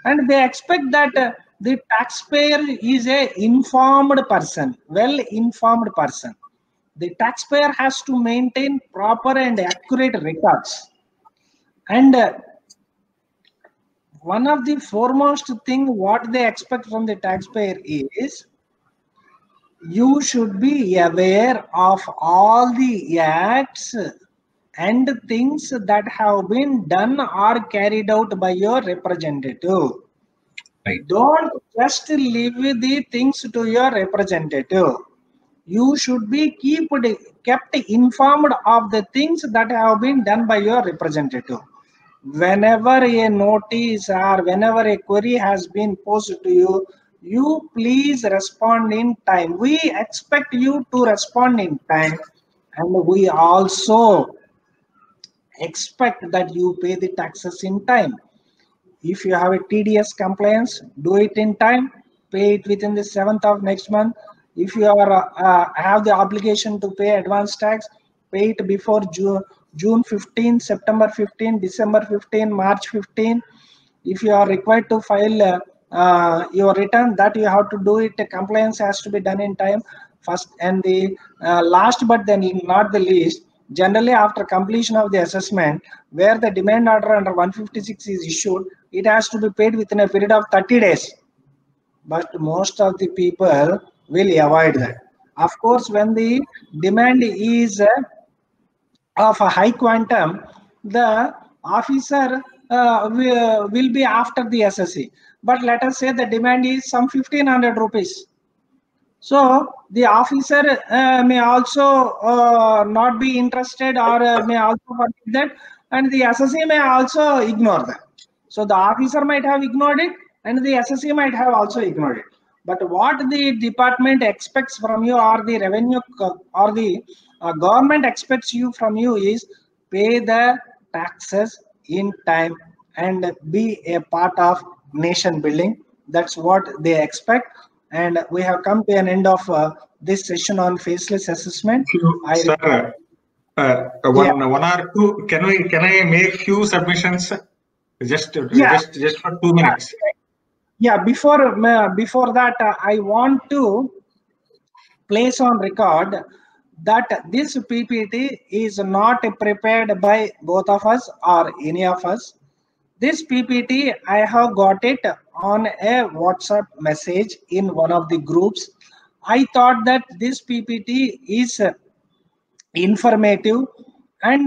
and they expect that the taxpayer is a informed person, well informed person. The taxpayer has to maintain proper and accurate records, and one of the foremost thing what they expect from the taxpayer is you should be aware of all the acts and things that have been done or carried out by your representative. Right. Don't just leave the things to your representative. You should be kept informed of the things that have been done by your representative. Whenever a notice or whenever a query has been posed to you, you please respond in time. We expect you to respond in time, and we also expect that you pay the taxes in time. If you have a TDS compliance, do it in time, pay it within the 7th of next month. If you are have the obligation to pay advance tax, pay it before June 15, September 15, December 15, March 15. If you are required to file your return, that you have to do it. Compliance has to be done in time. First and the last, but then not the least, generally after completion of the assessment, where the demand order under 156 is issued, it has to be paid within a period of 30 days. But most of the people will avoid that. Of course, when the demand is of a high quantum, the officer will be after the SSC. But let us say the demand is some 1500 rupees. So the officer may also not be interested, or may also forget that, and the SSC may also ignore that. So the officer might have ignored it, and the SSC might have also ignored it. But what the department expects from you, or the revenue or the government expects from you is pay the taxes in time and be a part of nation building. That's what they expect. And we have come to an end of this session on faceless assessment. Sir, one or two. Can I make few submissions? Just for 2 minutes. Yeah. Before that, I want to place on record that this PPT is not prepared by both of us or any of us. This PPT, I have got it on a WhatsApp message in one of the groups. I thought that this PPT is informative, and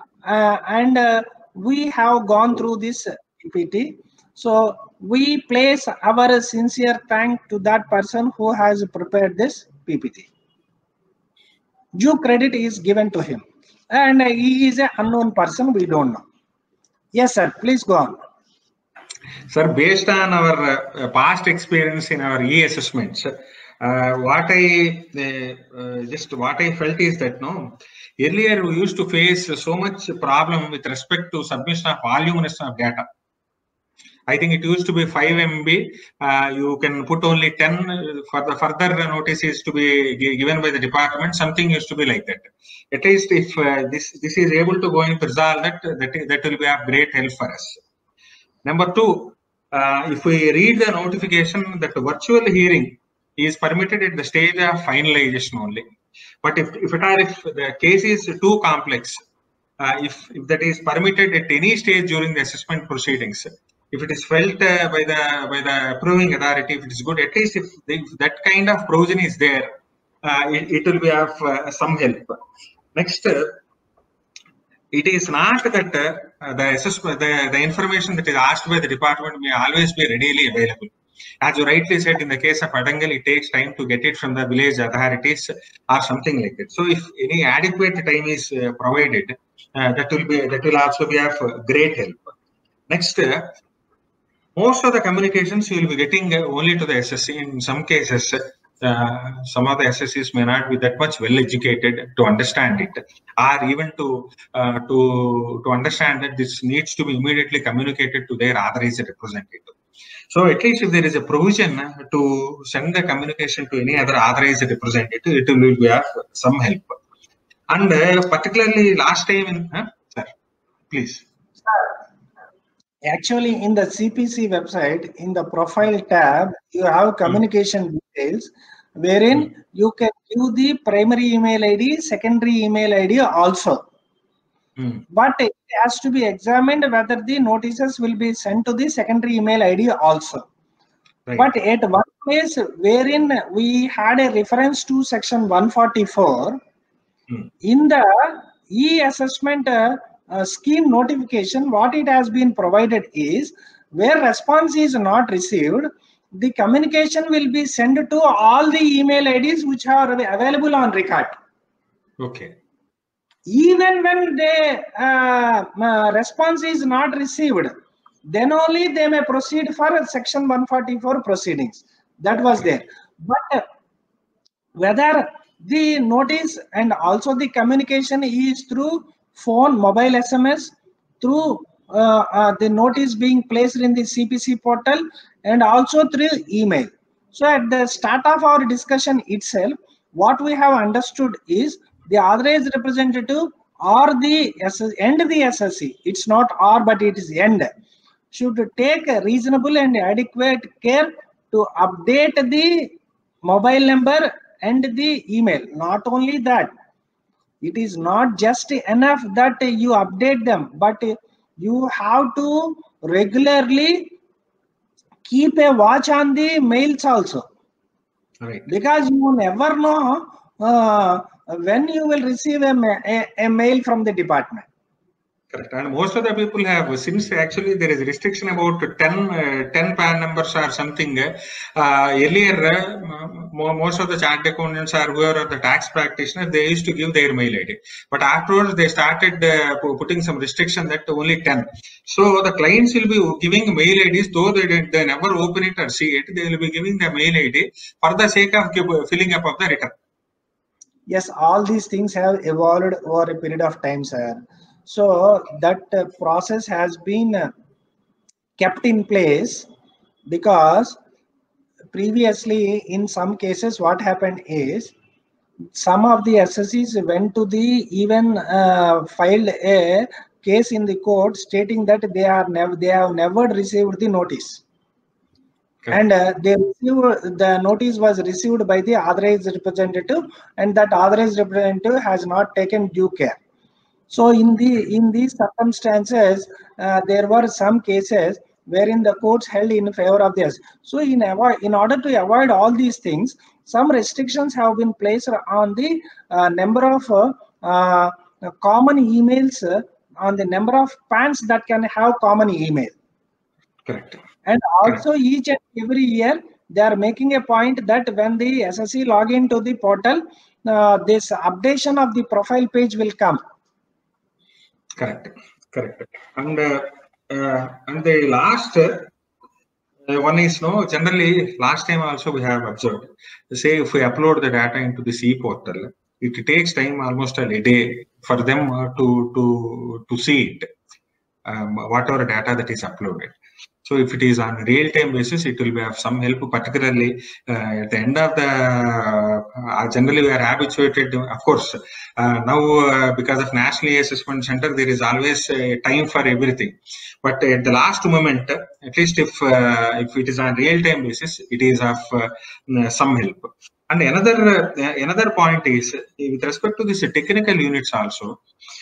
we have gone through this PPT. So we place our sincere thanks to that person who has prepared this PPT. Due credit is given to him, and he is an unknown person, we don't know. Yes, sir, please go on. Sir, based on our past experience in our e-assessments, what I felt is that earlier we used to face so much problem with respect to submission of voluminous of data. I think it used to be 5 MB. You can put only 10 for the further notices to be given by the department. Something used to be like that. At least if this is able to go and resolve that will be of great help for us. Number two, if we read the notification that the virtual hearing is permitted at the stage of finalization only. But if the case is too complex, if that is permitted at any stage during the assessment proceedings, if it is felt by the approving authority, if it is good, at least if that kind of provision is there, it will be of some help. Next, it is not that the assessment, the information that is asked by the department may always be readily available. As you rightly said, in the case of Adangal, it takes time to get it from the village authorities or something like that. So, if any adequate time is provided, that will also be of great help. Next, most of the communications you will be getting only to the SSC. In some cases, some of the SSCs may not be that much well educated to understand it, or even to understand that this needs to be immediately communicated to their authorized representative. So at least if there is a provision to send the communication to any other authorized representative, it will be of some help. And particularly last time, sir, please. Actually, in the CPC website, in the profile tab, you have communication details, wherein you can give the primary email ID, secondary email ID also. But it has to be examined whether the notices will be sent to the secondary email ID also. Right. But at one place wherein we had a reference to section 144, in the e-assessment scheme notification, what it has been provided is, where response is not received, the communication will be sent to all the email IDs which are available on record. Okay. Even when the response is not received, then only they may proceed for section 144 proceedings. That was there. But whether the notice and also the communication is through phone, mobile SMS, through the notice being placed in the CPC portal, and also through email. So at the start of our discussion itself, what we have understood is the authorized representative or the end the SSC, it's not or but it is end, should take a reasonable and adequate care to update the mobile number and the email. Not only that, it is not just enough that you update them, but you have to regularly keep a watch on the mails also. Right. Because you never know when you will receive a mail from the department. Correct. And most of the people have, since actually there is a restriction about 10 PAN numbers or something, earlier most of the chartered accountants or whoever are the tax practitioners, they used to give their mail ID. But afterwards they started putting some restriction that only 10. So the clients will be giving mail IDs, though they never open it or see it, they will be giving the mail ID for the sake of filling up of the return. Yes, all these things have evolved over a period of time, sir. So that process has been kept in place, because previously in some cases what happened is, some of the SSCs went to the even filed a case in the court stating that they have never received the notice. Okay. And the notice was received by the authorized representative, and that authorized representative has not taken due care. So in these circumstances, there were some cases wherein the courts held in favor of this. So in order to avoid all these things, some restrictions have been placed on the number of common emails, on the number of PANs that can have common email. Correct. And also correct. Each and every year they are making a point that when the SSC log into the portal, this updation of the profile page will come. Correct. And the last one is, generally last time also we have observed, say if we upload the data into the C portal, it takes time almost a day for them to see it, whatever data that is uploaded. So if it is on a real-time basis, it will be of some help, particularly at the end of the, generally we are habituated, of course, now because of National Assessment Center, there is always time for everything. But at the last moment, at least if it is on real-time basis, it is of some help. And another point is, with respect to this technical units also,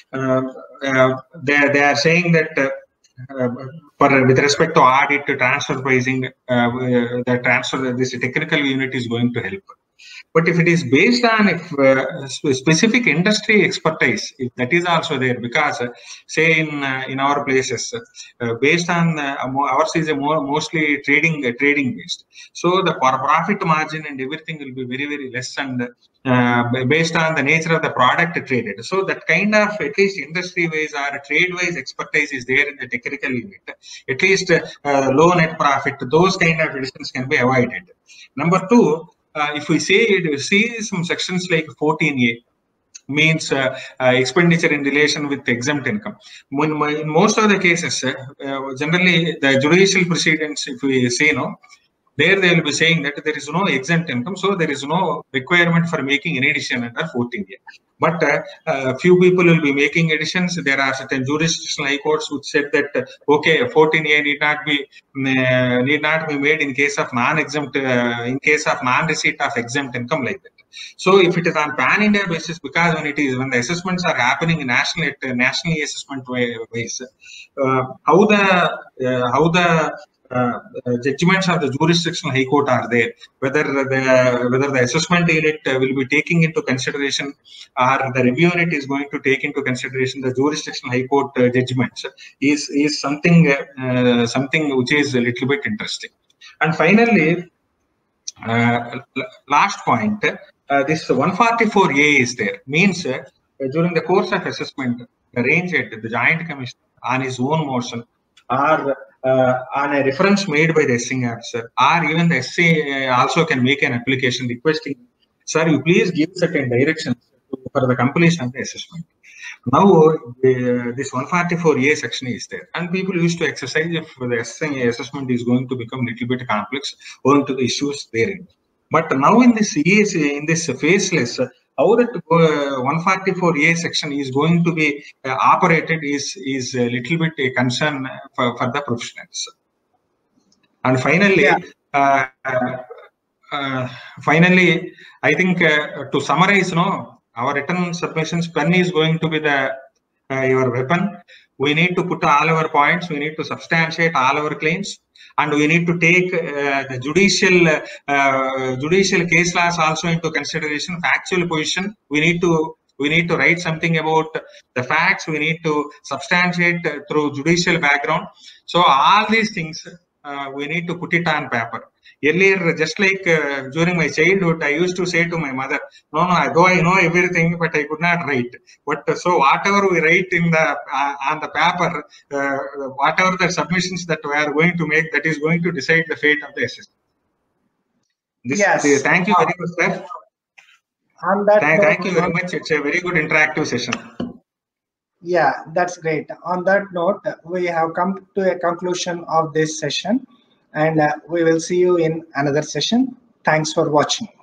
they are saying that with respect to audit, transfer pricing, this technical unit is going to help. But if it is based on specific industry expertise, if that is also there, because say in our places, based on ours is mostly trading based, so the profit margin and everything will be very, very less, and based on the nature of the product traded. So that kind of at least industry wise or trade wise expertise is there in the technical unit. At least low net profit, those kind of reasons can be avoided. Number two, if we see some sections like 14A, means expenditure in relation with exempt income. In most of the cases, generally the judicial proceedings, if we say there they will be saying that there is no exempt income, so there is no requirement for making any addition under 14A. But few people will be making additions. There are certain jurisdictional high courts which said that okay, 14A need not be made in case of non-exempt, in case of non-receipt of exempt income, like that. So if it is on pan-India basis, because when the assessments are happening in nationally assessment ways, how the judgments of the jurisdictional high court are there, whether the assessment unit will be taking into consideration, or the review unit is going to take into consideration the jurisdictional high court judgments, is something which is a little bit interesting. And finally, last point, this 144A is there, means during the course of assessment, the range head, the joint commissioner, on his own motion, or on a reference made by the SC officer, or even the SC also can make an application requesting, sir, you please give certain directions for the completion of the assessment. Now, this 144A section is there, and people used to exercise if the SC assessment is going to become a little bit complex owing to the issues therein. But now in this faceless, how that 144A section is going to be operated is a little bit a concern for the professionals. And finally, finally, I think to summarize, our written submissions, pen is going to be the your weapon. We need to put all our points. We need to substantiate all our claims. And we need to take the judicial case laws also into consideration. Factual position. We need to write something about the facts. We need to substantiate through judicial background. So all these things we need to put it on paper. Earlier, just like during my childhood, I used to say to my mother, "No, though I know everything, but I could not write." But so whatever we write in the on the paper, whatever the submissions that we are going to make, that is going to decide the fate of the assessment. Yes. Thank you very much, sir. Thank you very much. It's a very good interactive session. Yeah, that's great. On that note, we have come to a conclusion of this session, and we will see you in another session. Thanks for watching.